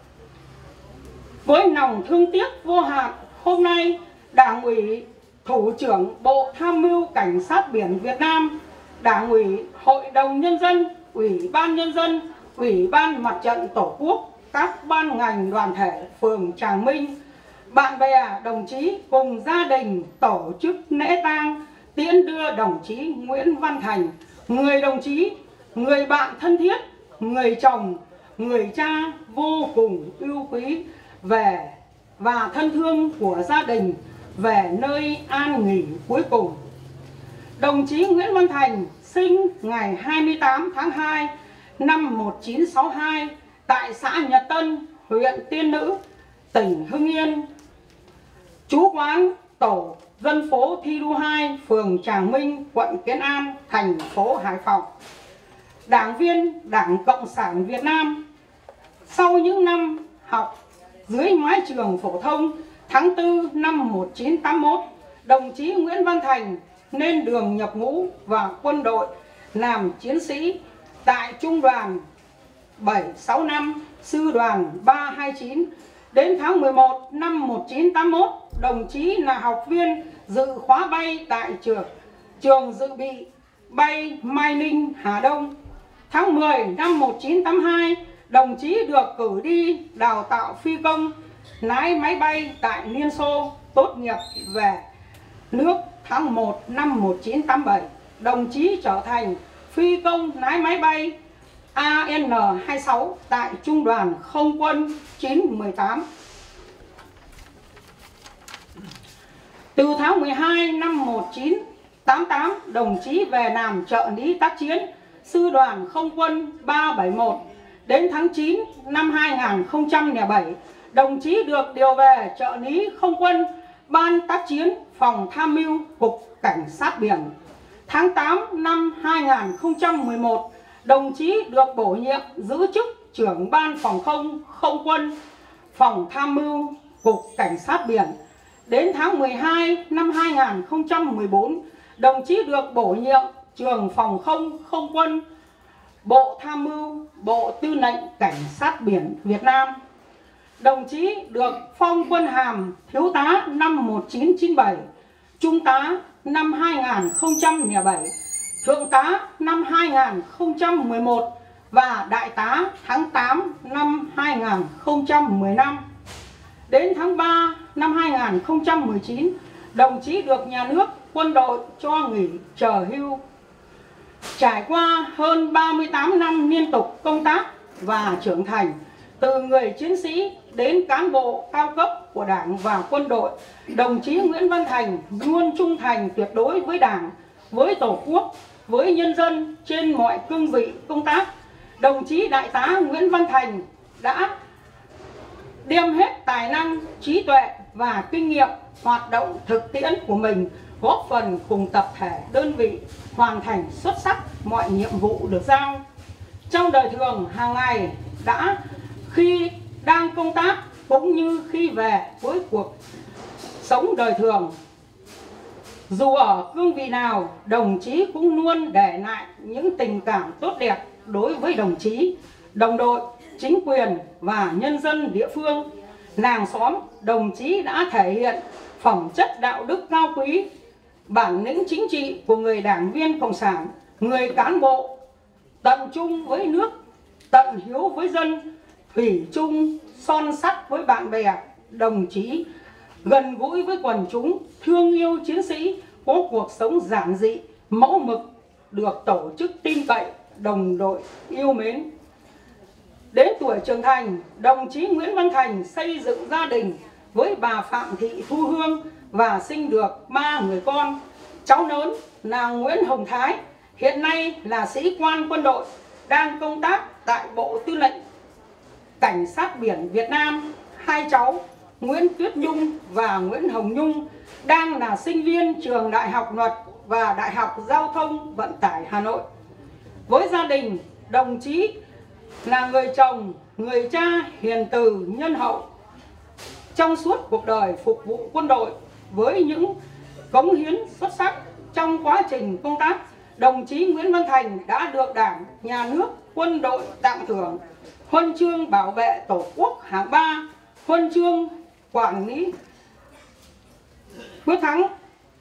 Với lòng thương tiếc vô hạn, hôm nay Đảng ủy, Thủ trưởng Bộ Tham mưu Cảnh sát biển Việt Nam, Đảng ủy, Hội đồng Nhân dân, Ủy ban Nhân dân, Ủy ban Mặt trận Tổ quốc, các ban ngành đoàn thể phường Tràng Minh, bạn bè, đồng chí cùng gia đình tổ chức lễ tang tiễn đưa đồng chí Nguyễn Văn Thành, người đồng chí, người bạn thân thiết, người chồng, người cha vô cùng yêu quý về và thân thương của gia đình về nơi an nghỉ cuối cùng. Đồng chí Nguyễn Văn Thành sinh ngày hai mươi tám tháng hai năm một nghìn chín trăm sáu mươi hai tại xã Nhật Tân, huyện Tiên Nữ, tỉnh Hưng Yên. Trú quán tổ dân phố Thi Đua hai, phường Tràng Minh, quận Kiến An, thành phố Hải Phòng. Đảng viên Đảng Cộng sản Việt Nam. Sau những năm học dưới mái trường phổ thông, tháng tư năm một nghìn chín trăm tám mươi mốt, đồng chí Nguyễn Văn Thành lên đường nhập ngũ vào quân đội làm chiến sĩ tại Trung đoàn bảy sáu năm, Sư đoàn ba hai chín. Đến tháng mười một năm một nghìn chín trăm tám mươi mốt, đồng chí là học viên dự khóa bay tại trường, trường dự bị bay Mai Ninh, Hà Đông. Tháng mười năm một nghìn chín trăm tám mươi hai, đồng chí được cử đi đào tạo phi công lái máy bay tại Liên Xô, tốt nghiệp về nước tháng một năm một nghìn chín trăm tám mươi bảy. Đồng chí trở thành phi công lái máy bay A N hai mươi sáu tại Trung đoàn Không quân chín một tám. Từ tháng mười hai năm một nghìn chín trăm tám mươi tám, đồng chí về làm trợ lý tác chiến Sư đoàn Không quân ba bảy mốt. Đến tháng chín năm hai nghìn không trăm lẻ bảy, đồng chí được điều về trợ lý không quân Ban tác chiến Phòng Tham mưu Cục Cảnh sát biển. Tháng tám năm hai nghìn không trăm mười một, đồng chí được bổ nhiệm giữ chức trưởng Ban Phòng không Không quân Phòng Tham mưu Cục Cảnh sát biển. Đến tháng mười hai năm hai nghìn không trăm mười bốn, đồng chí được bổ nhiệm trưởng phòng không không quân Bộ Tham mưu Bộ Tư lệnh Cảnh sát biển Việt Nam. Đồng chí được phong quân hàm thiếu tá năm một nghìn chín trăm chín mươi bảy, trung tá năm hai nghìn không trăm lẻ bảy, thượng tá năm hai nghìn không trăm mười một và đại tá tháng tám năm hai nghìn không trăm mười lăm. Đến tháng ba năm hai nghìn không trăm mười chín, đồng chí được nhà nước quân đội cho nghỉ chờ hưu. Trải qua hơn ba mươi tám năm liên tục công tác và trưởng thành, từ người chiến sĩ đến cán bộ cao cấp của Đảng và quân đội, đồng chí Nguyễn Văn Thành luôn trung thành tuyệt đối với Đảng, với Tổ quốc, với nhân dân trên mọi cương vị công tác. Đồng chí Đại tá Nguyễn Văn Thành đã đem hết tài năng, trí tuệ và kinh nghiệm hoạt động thực tiễn của mình, góp phần cùng tập thể đơn vị hoàn thành xuất sắc mọi nhiệm vụ được giao. Trong đời thường hàng ngày, đã khi đang công tác cũng như khi về với cuộc sống đời thường, dù ở cương vị nào, đồng chí cũng luôn để lại những tình cảm tốt đẹp đối với đồng chí, đồng đội, chính quyền và nhân dân địa phương, làng xóm. Đồng chí đã thể hiện phẩm chất đạo đức cao quý, bản lĩnh chính trị của người đảng viên cộng sản, người cán bộ tận trung với nước, tận hiếu với dân, thủy chung son sắt với bạn bè. Đồng chí gần gũi với quần chúng, thương yêu chiến sĩ, có cuộc sống giản dị, mẫu mực, được tổ chức tin cậy, đồng đội yêu mến. Đến tuổi trưởng thành, đồng chí Nguyễn Văn Thành xây dựng gia đình với bà Phạm Thị Thu Hương và sinh được ba người con. Cháu lớn là Nguyễn Hồng Thái, hiện nay là sĩ quan quân đội, đang công tác tại Bộ Tư lệnh Cảnh sát biển Việt Nam. Hai cháu Nguyễn Tuyết Nhung và Nguyễn Hồng Nhung đang là sinh viên trường Đại học Luật và Đại học Giao thông Vận tải Hà Nội. Với gia đình, đồng chí là người chồng, người cha hiền từ, nhân hậu. Trong suốt cuộc đời phục vụ quân đội với những cống hiến xuất sắc trong quá trình công tác, đồng chí Nguyễn Văn Thành đã được Đảng, Nhà nước, quân đội tặng thưởng huân chương bảo vệ Tổ quốc hạng ba, huân chương quản lý quyết thắng,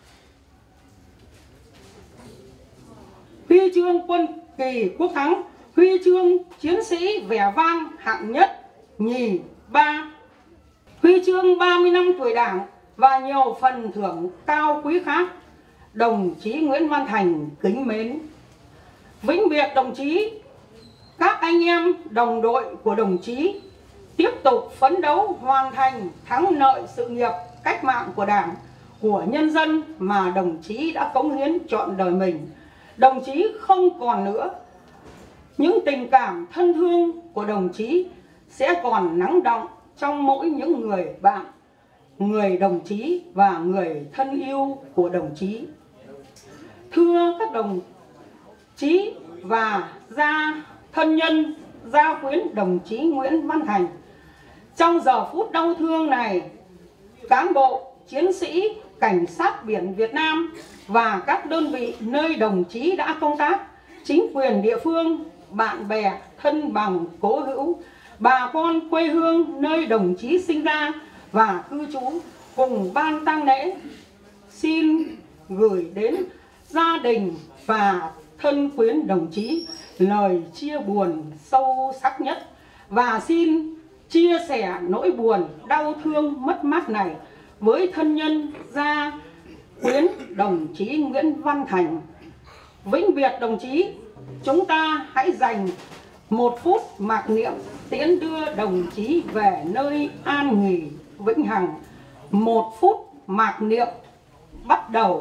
huy chương quân kỳ quốc thắng, huy chương chiến sĩ vẻ vang hạng nhất, nhì, ba, huy chương ba mươi năm tuổi Đảng và nhiều phần thưởng cao quý khác. Đồng chí Nguyễn Văn Thành kính mến, vĩnh biệt đồng chí, các anh em đồng đội của đồng chí tiếp tục phấn đấu hoàn thành thắng lợi sự nghiệp cách mạng của Đảng, của nhân dân mà đồng chí đã cống hiến trọn đời mình. Đồng chí không còn nữa, những tình cảm thân thương của đồng chí sẽ còn lắng đọng trong mỗi những người bạn, người đồng chí và người thân yêu của đồng chí. Thưa các đồng chí và gia thân nhân, gia quyến đồng chí Nguyễn Văn Thành, trong giờ phút đau thương này, cán bộ, chiến sĩ Cảnh sát biển Việt Nam và các đơn vị nơi đồng chí đã công tác, chính quyền địa phương, bạn bè, thân bằng, cố hữu, bà con quê hương nơi đồng chí sinh ra và cư trú cùng ban tang lễ, xin gửi đến gia đình và thân quyến đồng chí lời chia buồn sâu sắc nhất, và xin chia sẻ nỗi buồn đau thương mất mát này với thân nhân gia quyến đồng chí Nguyễn Văn Thành. Vĩnh biệt đồng chí, chúng ta hãy dành một phút mặc niệm tiễn đưa đồng chí về nơi an nghỉ vĩnh hằng. Một phút mặc niệm bắt đầu.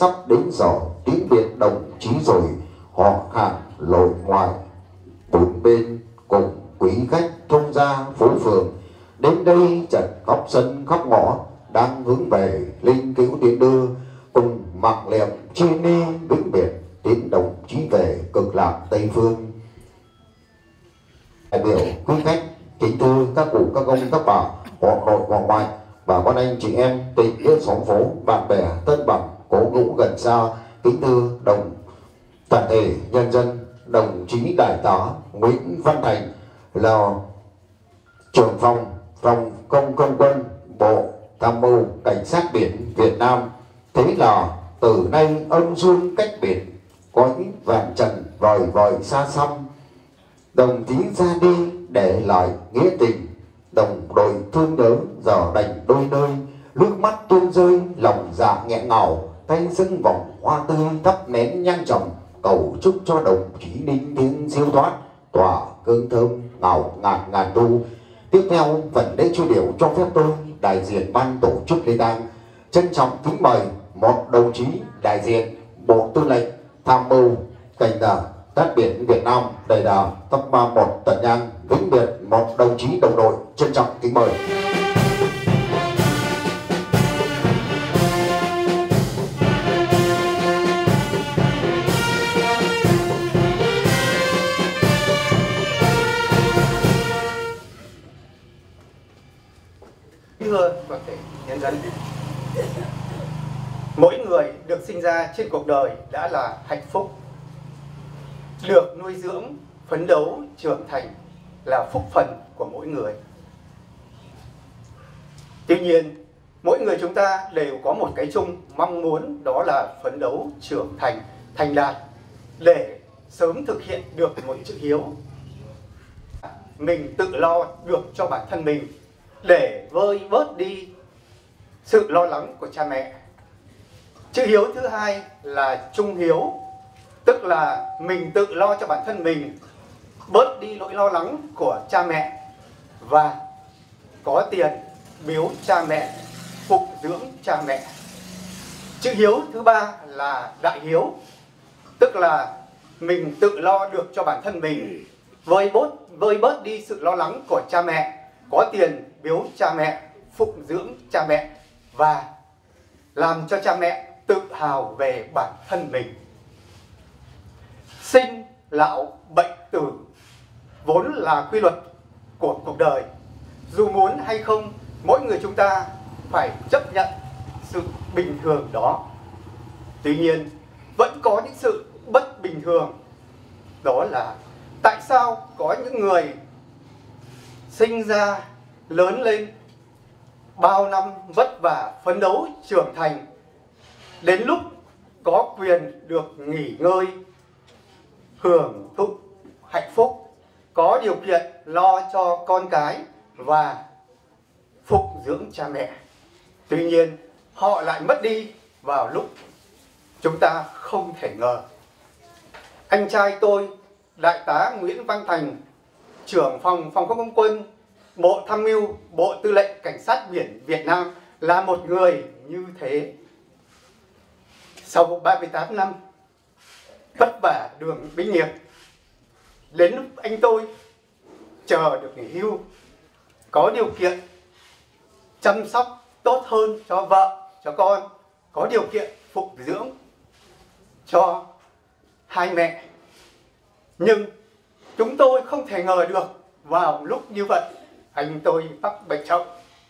sắp đến giờ tiếng biệt đồng chí rồi, họ hàng lội ngoài bốn bên cùng quý khách thông gia phố phường đến đây chật khắp sân khắp ngõ đang hướng về linh cứu tiến đưa, cùng mặc liệm chia ni vĩnh biệt tiến đồng chí về cực lạc Tây Phương. Đại biểu quý khách kính thưa các cụ các ông các bà họ nội họ ngoại, bà con anh chị em tình nghĩa xóm phố, bạn bè thân bằng cố hữu gần xa, kính thưa đồng toàn thể nhân dân. Đồng chí đại tá Nguyễn Văn Thành là trưởng phòng phòng công công quân Bộ Tham mưu Cảnh sát biển Việt Nam. Thế là từ nay âm dương cách biệt, cõi vạn trần vời vời xa xăm, đồng chí ra đi để lại nghĩa tình, đồng đội thương nhớ giờ đành đôi nơi, nước mắt tuôn rơi lòng dạ nghẹn ngào, tay dâng vòng hoa tươi thắp nén nhang trầm, cầu chúc cho đồng chí ninh tiến siêu thoát, tỏa cơn thơm ngào ngạt ngàn thu. Tiếp theo phần lễ truy điệu cho phép tôi đại diện ban tổ chức lễ tang trân trọng kính mời một đồng chí đại diện Bộ Tư lệnh Tham mưu Cảnh sát biển Việt Nam đầy đà thắp ba một tận nhang vĩnh biệt một đồng chí đồng đội, trân trọng kính mời. Thưa toàn thể nhân dân, mỗi người được sinh ra trên cuộc đời đã là hạnh phúc. Được nuôi dưỡng, phấn đấu, trưởng thành là phúc phần của mỗi người. Tuy nhiên, mỗi người chúng ta đều có một cái chung mong muốn, đó là phấn đấu, trưởng thành, thành đạt để sớm thực hiện được một chữ hiếu. Mình tự lo được cho bản thân mình để vơi bớt đi sự lo lắng của cha mẹ. Chữ hiếu thứ hai là trung hiếu, tức là mình tự lo cho bản thân mình, bớt đi nỗi lo lắng của cha mẹ và có tiền biếu cha mẹ, phục dưỡng cha mẹ. Chữ hiếu thứ ba là đại hiếu, tức là mình tự lo được cho bản thân mình, vơi bớt, vơi bớt đi sự lo lắng của cha mẹ, có tiền biếu cha mẹ, phụng dưỡng cha mẹ và làm cho cha mẹ tự hào về bản thân mình. Sinh, lão, bệnh, tử vốn là quy luật của cuộc đời. Dù muốn hay không, mỗi người chúng ta phải chấp nhận sự bình thường đó. Tuy nhiên, vẫn có những sự bất bình thường. Đó là tại sao có những người sinh ra, lớn lên, bao năm vất vả, phấn đấu, trưởng thành, đến lúc có quyền được nghỉ ngơi, hưởng thụ hạnh phúc, có điều kiện lo cho con cái và phục dưỡng cha mẹ. Tuy nhiên, họ lại mất đi vào lúc chúng ta không thể ngờ. Anh trai tôi, Đại tá Nguyễn Văn Thành, trưởng phòng phòng không không quân, Bộ Tham mưu, Bộ Tư lệnh Cảnh sát biển Việt Nam là một người như thế. Sau ba mươi tám năm vất vả đường binh nghiệp, đến lúc anh tôi chờ được nghỉ hưu, có điều kiện chăm sóc tốt hơn cho vợ, cho con, có điều kiện phục dưỡng cho hai mẹ. Nhưng chúng tôi không thể ngờ được vào lúc như vậy anh tôi mắc bệnh trọng.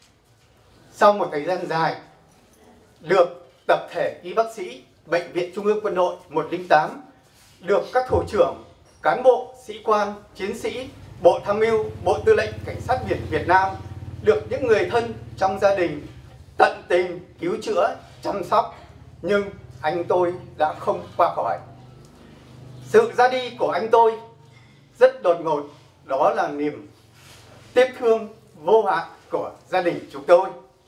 Sau một thời gian dài được tập thể y bác sĩ Bệnh viện Trung ương Quân đội một không tám, được các thủ trưởng, cán bộ, sĩ quan, chiến sĩ, Bộ Tham mưu, Bộ Tư lệnh Cảnh sát biển Việt Nam, được những người thân trong gia đình tận tình cứu chữa, chăm sóc, nhưng anh tôi đã không qua khỏi. Sự ra đi của anh tôi rất đột ngột, đó là niềm tiếc thương vô hạn của gia đình chúng tôi.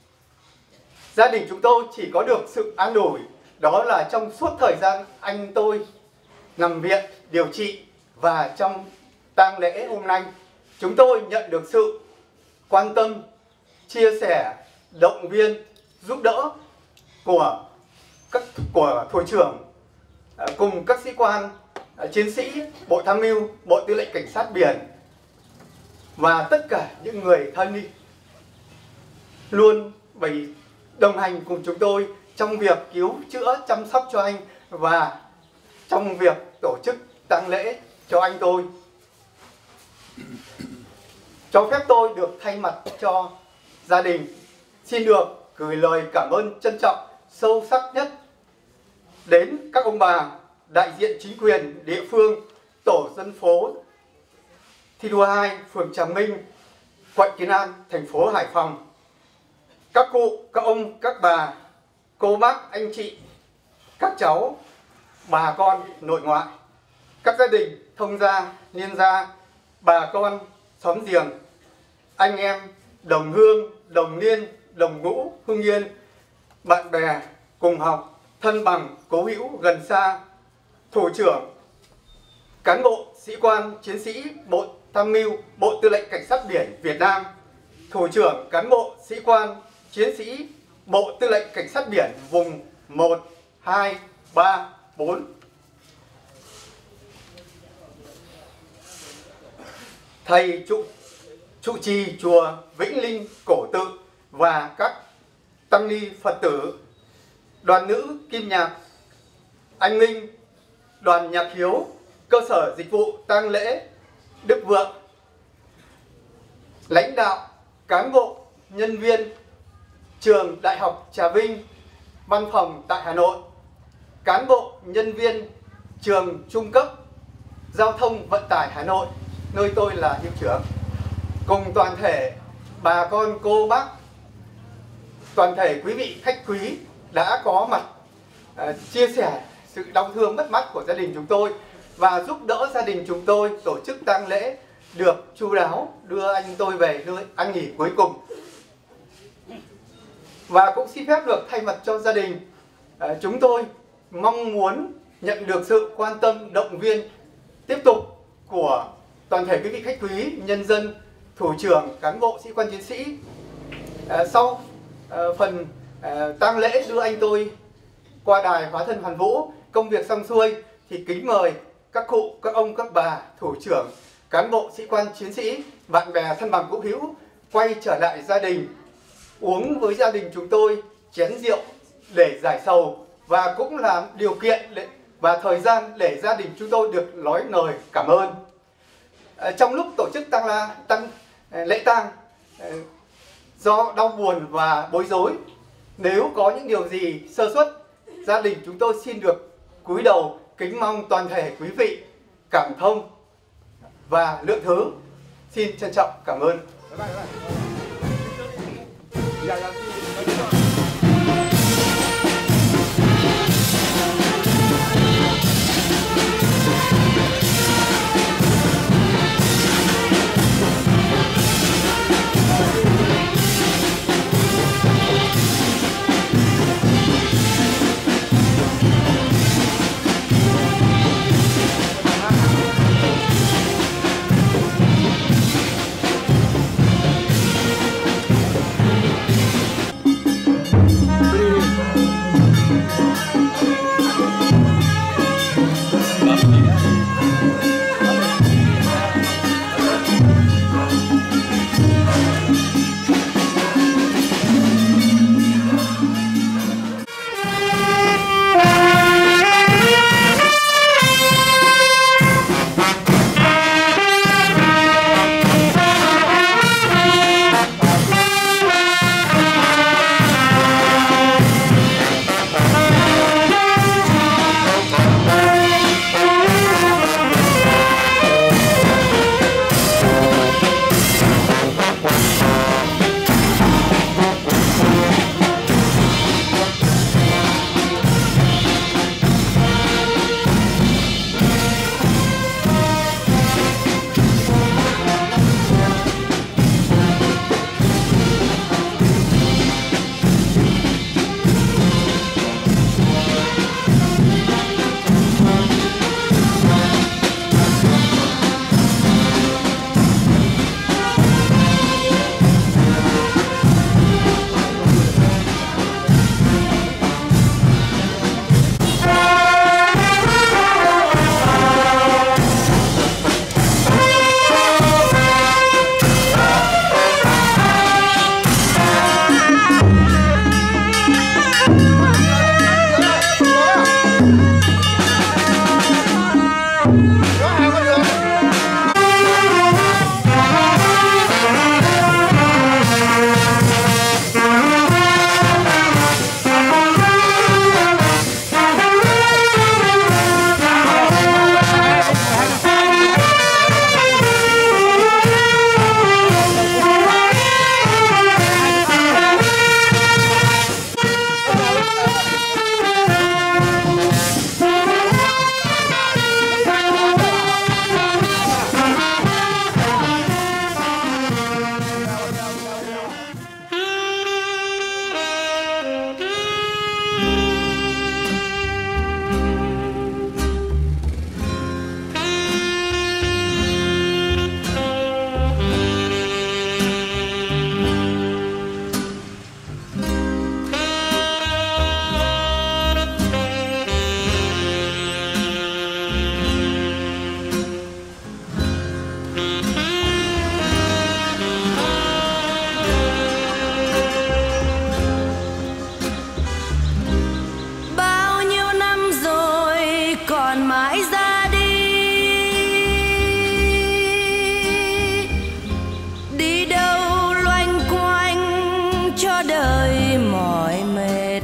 Gia đình chúng tôi chỉ có được sự an ủi, đó là trong suốt thời gian anh tôi nằm viện điều trị và trong tang lễ hôm nay, chúng tôi nhận được sự quan tâm, chia sẻ, động viên, giúp đỡ của các của thủ trưởng cùng các sĩ quan, chiến sĩ Bộ Tham mưu, Bộ Tư lệnh Cảnh sát biển và tất cả những người thân đi luôn bày đồng hành cùng chúng tôi trong việc cứu chữa, chăm sóc cho anh và trong việc tổ chức tang lễ cho anh tôi. Cho phép tôi được thay mặt cho gia đình xin được gửi lời cảm ơn trân trọng, sâu sắc nhất đến các ông bà, đại diện chính quyền địa phương, tổ dân phố Thi đua hai, phường Tràng Minh, quận Kiến An, thành phố Hải Phòng. Các cụ, các ông, các bà, cô bác, anh chị, các cháu, bà con, nội ngoại, các gia đình, thông gia, niên gia, bà con, xóm giềng, anh em, đồng hương, đồng niên, đồng ngũ, hương yên, bạn bè, cùng học, thân bằng, cố hữu, gần xa, thủ trưởng, cán bộ, sĩ quan, chiến sĩ, Bộ Tham mưu, Bộ Tư lệnh Cảnh sát biển Việt Nam, thủ trưởng, cán bộ, sĩ quan, chiến sĩ, Bộ Tư lệnh Cảnh sát biển vùng một, hai, ba, bốn. Thầy trụ, trụ trì chùa Vĩnh Linh Cổ Tự và các tăng ni Phật tử, đoàn nữ Kim Nhạc, Anh Minh, đoàn Nhạc Hiếu, cơ sở dịch vụ tang lễ Đức Vượng, lãnh đạo, cán bộ, nhân viên trường Đại học Trà Vinh, văn phòng tại Hà Nội, cán bộ, nhân viên trường trung cấp Giao thông Vận tải Hà Nội, nơi tôi là hiệu trưởng, cùng toàn thể bà con, cô bác, toàn thể quý vị khách quý đã có mặt uh, chia sẻ sự đau thương mất mát của gia đình chúng tôi và giúp đỡ gia đình chúng tôi tổ chức tang lễ được chu đáo, đưa anh tôi về nơi ăn nghỉ cuối cùng. Và cũng xin phép được thay mặt cho gia đình, uh, chúng tôi mong muốn nhận được sự quan tâm, động viên tiếp tục của toàn thể quý vị khách quý, nhân dân, thủ trưởng, cán bộ, sĩ quan, chiến sĩ. À, sau à, phần à, tang lễ đưa anh tôi qua đài hóa thân hoàn vũ, công việc xong xuôi thì kính mời các cụ, các ông, các bà, thủ trưởng, cán bộ, sĩ quan, chiến sĩ, bạn bè, thân bằng, cố hữu quay trở lại gia đình, uống với gia đình chúng tôi chén rượu để giải sầu và cũng là điều kiện để, và thời gian để gia đình chúng tôi được nói lời cảm ơn. À, trong lúc tổ chức tang la tăng lễ tang, do đau buồn và bối rối, nếu có những điều gì sơ suất, gia đình chúng tôi xin được cúi đầu kính mong toàn thể quý vị cảm thông và lượng thứ. Xin trân trọng cảm ơn. Bao nhiêu năm rồi còn mãi ra đi, đi đâu loanh quanh cho đời mỏi mệt.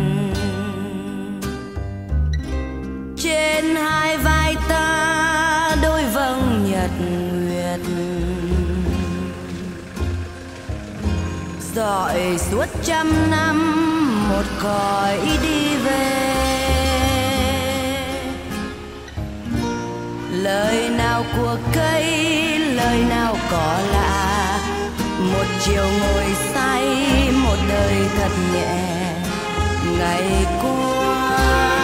Trên hai vai ta đôi vầng nhật nguyệt, dọi suốt trăm năm một cõi đi về. Lời nào của cây, lời nào có lạ, một chiều ngồi say, một đời thật nhẹ. Ngày qua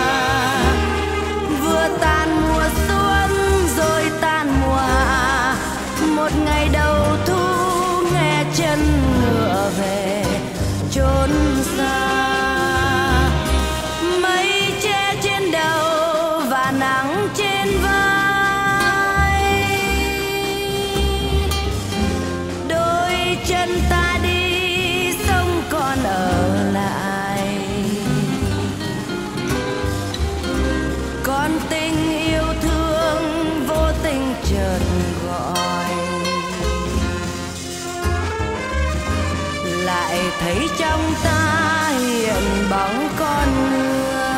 vừa tan mùa xuân rồi tan mùa hạ, một ngày đầu thu nghe chân ngựa về chốn xa. Mây che trên đầu và nắng trên vai, đôi chân ta đi sông còn ở lại. Con tình yêu thương vô tình chợt gọi, lại thấy trong ta hiện bóng con người.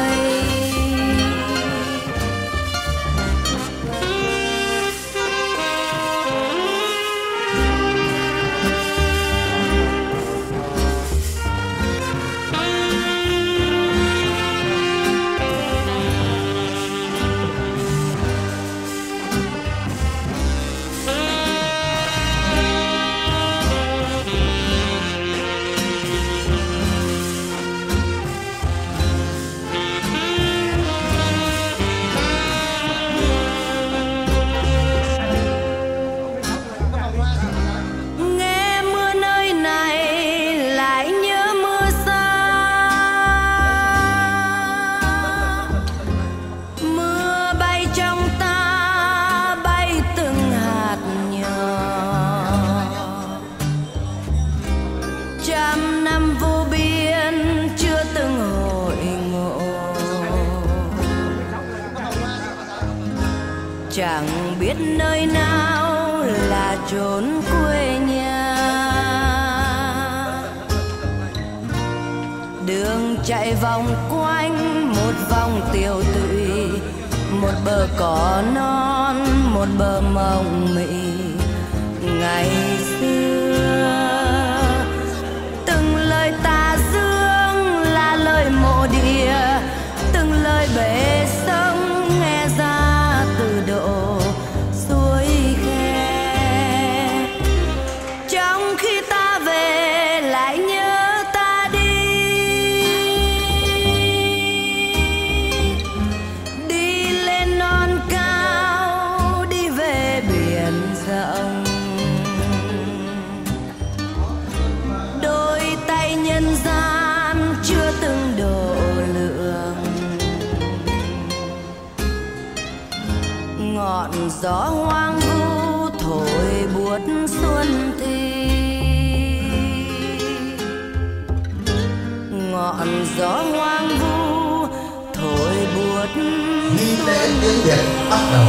Chẳng biết nơi nào là chốn quê nhà, đường chạy vòng quanh một vòng tiêu tụy, một bờ cỏ non, một bờ mộng mị. Ngày xưa từng lời tà dương là lời mộ địa, từng lời bể sông nghe ra từ độ suối khe. Trong khi ta về lại nhớ ta đi, đi lên non cao, đi về biển rộng. Đôi tay nhân gian chưa từng độ lượng, ngọn gió hoang vu thổi buốt xuân thi, ngọn gió hoang vu thổi buốt. Nghi lễ tiếng Việt bắt đầu.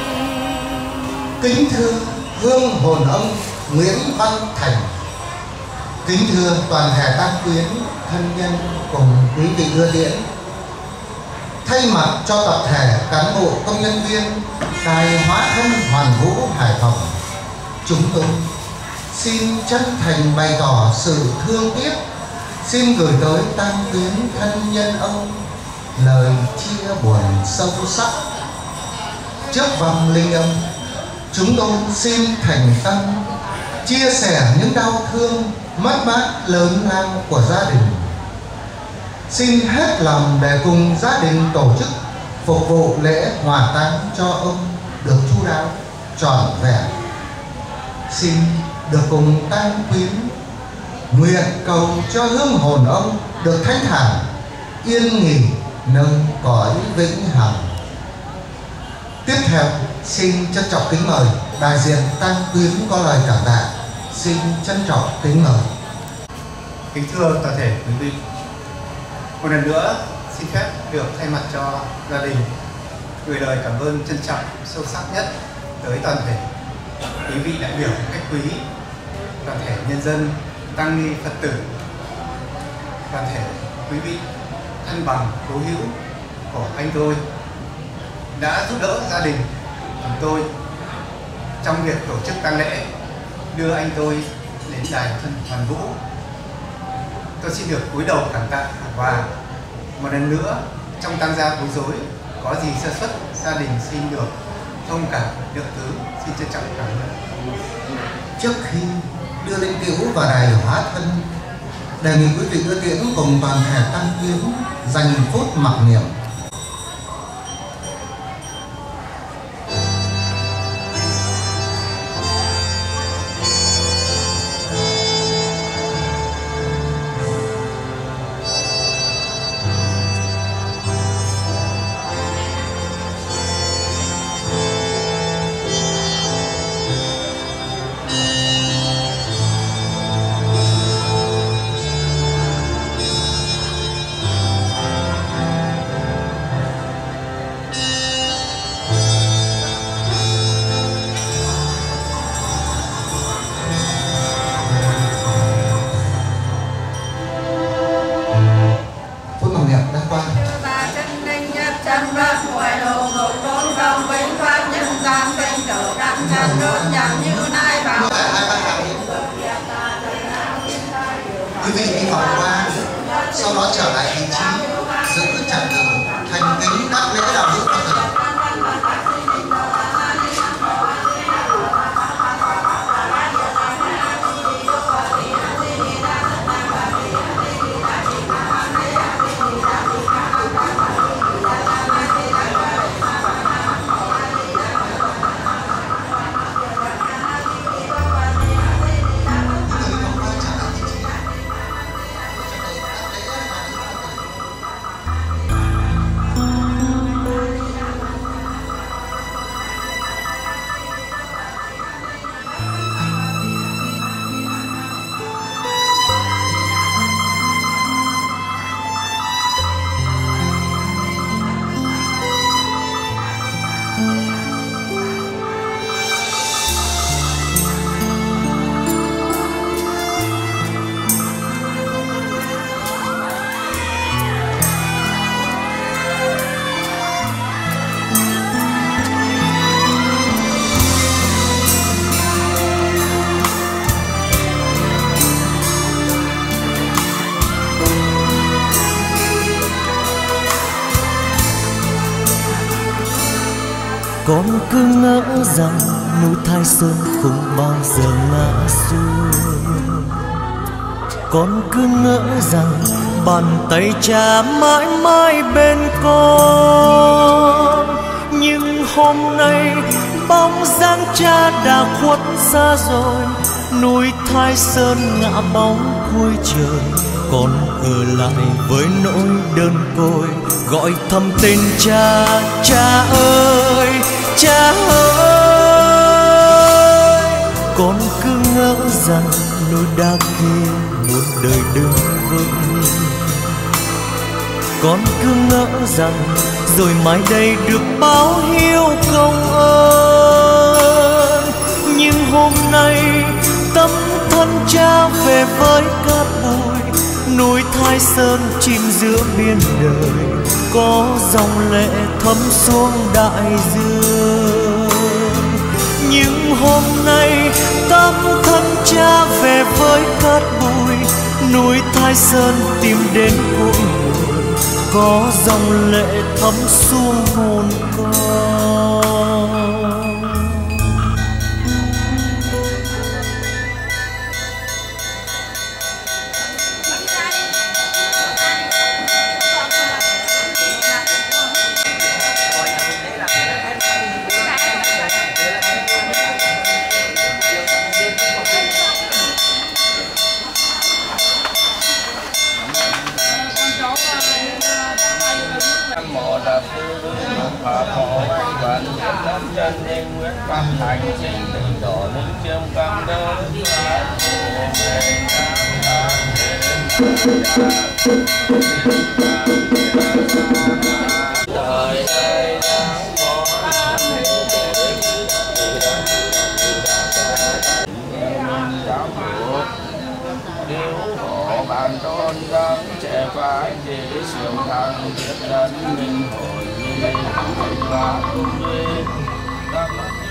Kính thưa hương hồn ông Nguyễn Văn Thành, kính thưa toàn thể tang quyến, thân nhân cùng quý vị đưa tiễn. Thay mặt cho tập thể cán bộ công nhân viên Đài Hóa Thân Hoàn Vũ Hải Phòng, chúng tôi xin chân thành bày tỏ sự thương tiếc, xin gửi tới tang quyến thân nhân ông lời chia buồn sâu sắc. Trước vòng linh ông, chúng tôi xin thành tâm chia sẻ những đau thương mất mát lớn lao của gia đình. Xin hết lòng để cùng gia đình tổ chức phục vụ lễ hỏa táng cho ông được chu đáo, trọn vẹn. Xin được cùng tang quyến nguyện cầu cho hương hồn ông được thanh thản, yên nghỉ nơi cõi vĩnh hằng. Tiếp theo, Xin trân trọng kính mời đại diện Tăng Quyến có lời cảm tạ. Xin trân trọng kính mời. Kính thưa toàn thể quý vị, một lần nữa xin phép được thay mặt cho gia đình gửi lời cảm ơn trân trọng sâu sắc nhất tới toàn thể quý vị đại biểu khách quý, toàn thể nhân dân, tăng ni Phật tử, toàn thể quý vị thân bằng cố hữu của anh tôi đã giúp đỡ gia đình chúng tôi trong việc tổ chức tang lễ, đưa anh tôi đến đài thân Hoàn Vũ. Tôi xin được cúi đầu cảm tạ và một lần nữa trong tang gia bối rối có gì sơ suất, gia đình xin được thông cảm lượng thứ, xin trân trọng cảm ơn. Trước khi đưa linh cữu vào đài hóa thân, đề nghị quý vị đưa tiễn cùng toàn thể Tăng Quyến dành phút mặc niệm. Quý vị đi vòng qua, sau đó trở lại vị trí, giữ chặt đường thành kính đáp lễ đạo hữu Phật tử. Con cứ ngỡ rằng núi Thái Sơn không bao giờ ngã xuống. Con cứ ngỡ rằng bàn tay cha mãi mãi bên con. Nhưng hôm nay bóng dáng cha đã khuất xa rồi, núi Thái Sơn ngã bóng cuối trời. Con ở lại với nỗi đơn côi, gọi thầm tên cha. Cha ơi, cha ơi, con cứ ngỡ rằng núi đá kia một đời đứng vững. Con cứ ngỡ rằng rồi mai đây được báo hiếu công ơn. Nhưng hôm nay tấm thân cha về với cát bụi, núi Thái Sơn chìm giữa biển đời, có dòng lệ thấm xuống đại dương. Nhưng hôm nay tấm thân cha về với cát bụi, núi Thái Sơn tìm đến cội nguồn, có dòng lệ thấm xuống hồn con. Mô Đà Sư Phật Phổ Quanh nhân linh Nguyễn Văn Thành sinh từ tổ linh chiêm cam đơn đời đây đang có giáo dục điều hộ bàn tôn đấng trẻ phái chỉ siêu thăng thiết đất minh hội nhi và cung duy tâm.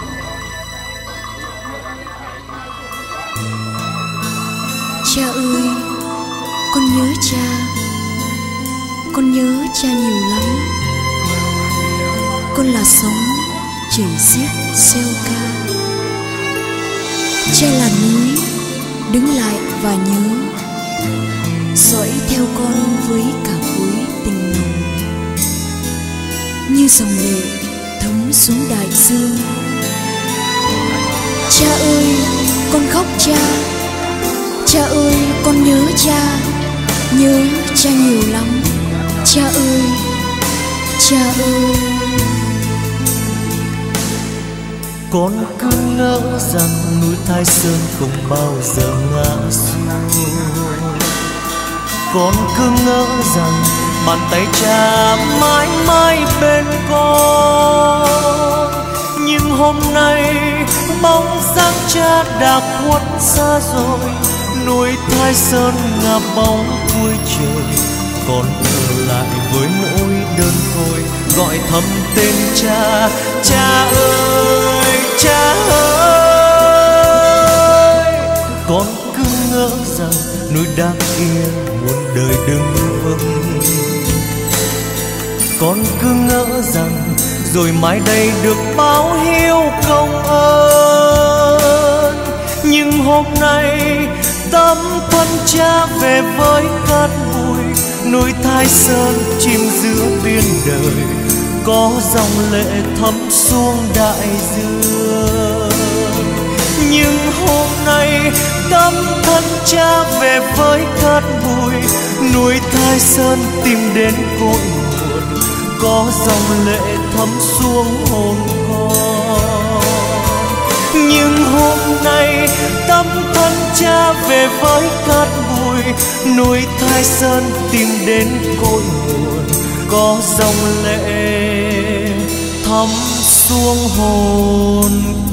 Cha ơi, con nhớ cha, con nhớ cha nhiều lắm. Con là sóng chảy xiết xeo ca, cha là núi đứng lại và nhớ, dõi theo con với cả khối tình nồng, như dòng lệ thấm xuống đại dương. Cha ơi, con khóc cha, cha ơi, con nhớ cha, nhớ cha nhiều lắm. Cha ơi, cha ơi. Con cứ ngỡ rằng núi Thái Sơn không bao giờ ngã xuống. Con cứ ngỡ rằng bàn tay cha mãi mãi bên con. Nhưng hôm nay bóng dáng cha đã khuất xa rồi, núi Thái Sơn ngả bóng cuối trời. Con ở lại với nỗi đơn côi, gọi thầm tên cha. Cha ơi, cha ơi. Con cứ ngỡ rằng núi đang yên muôn đời đứng vững. Con cứ ngỡ rằng rồi mai đây được báo hiếu công ơn. Nhưng hôm nay tấm thân cha về với cát bụi, núi Thái Sơn chìm giữa biển đời, có dòng lệ thấm xuống đại dương. Nhưng hôm nay tấm thân cha về với cát bụi, núi Thái Sơn tìm đến cội nguồn, có dòng lệ thấm xuống hồn con. Nhưng hôm nay tấm thân cha về với cát bụi, núi Thái Sơn tìm đến cội nguồn, có dòng lệ thấm xuống hồn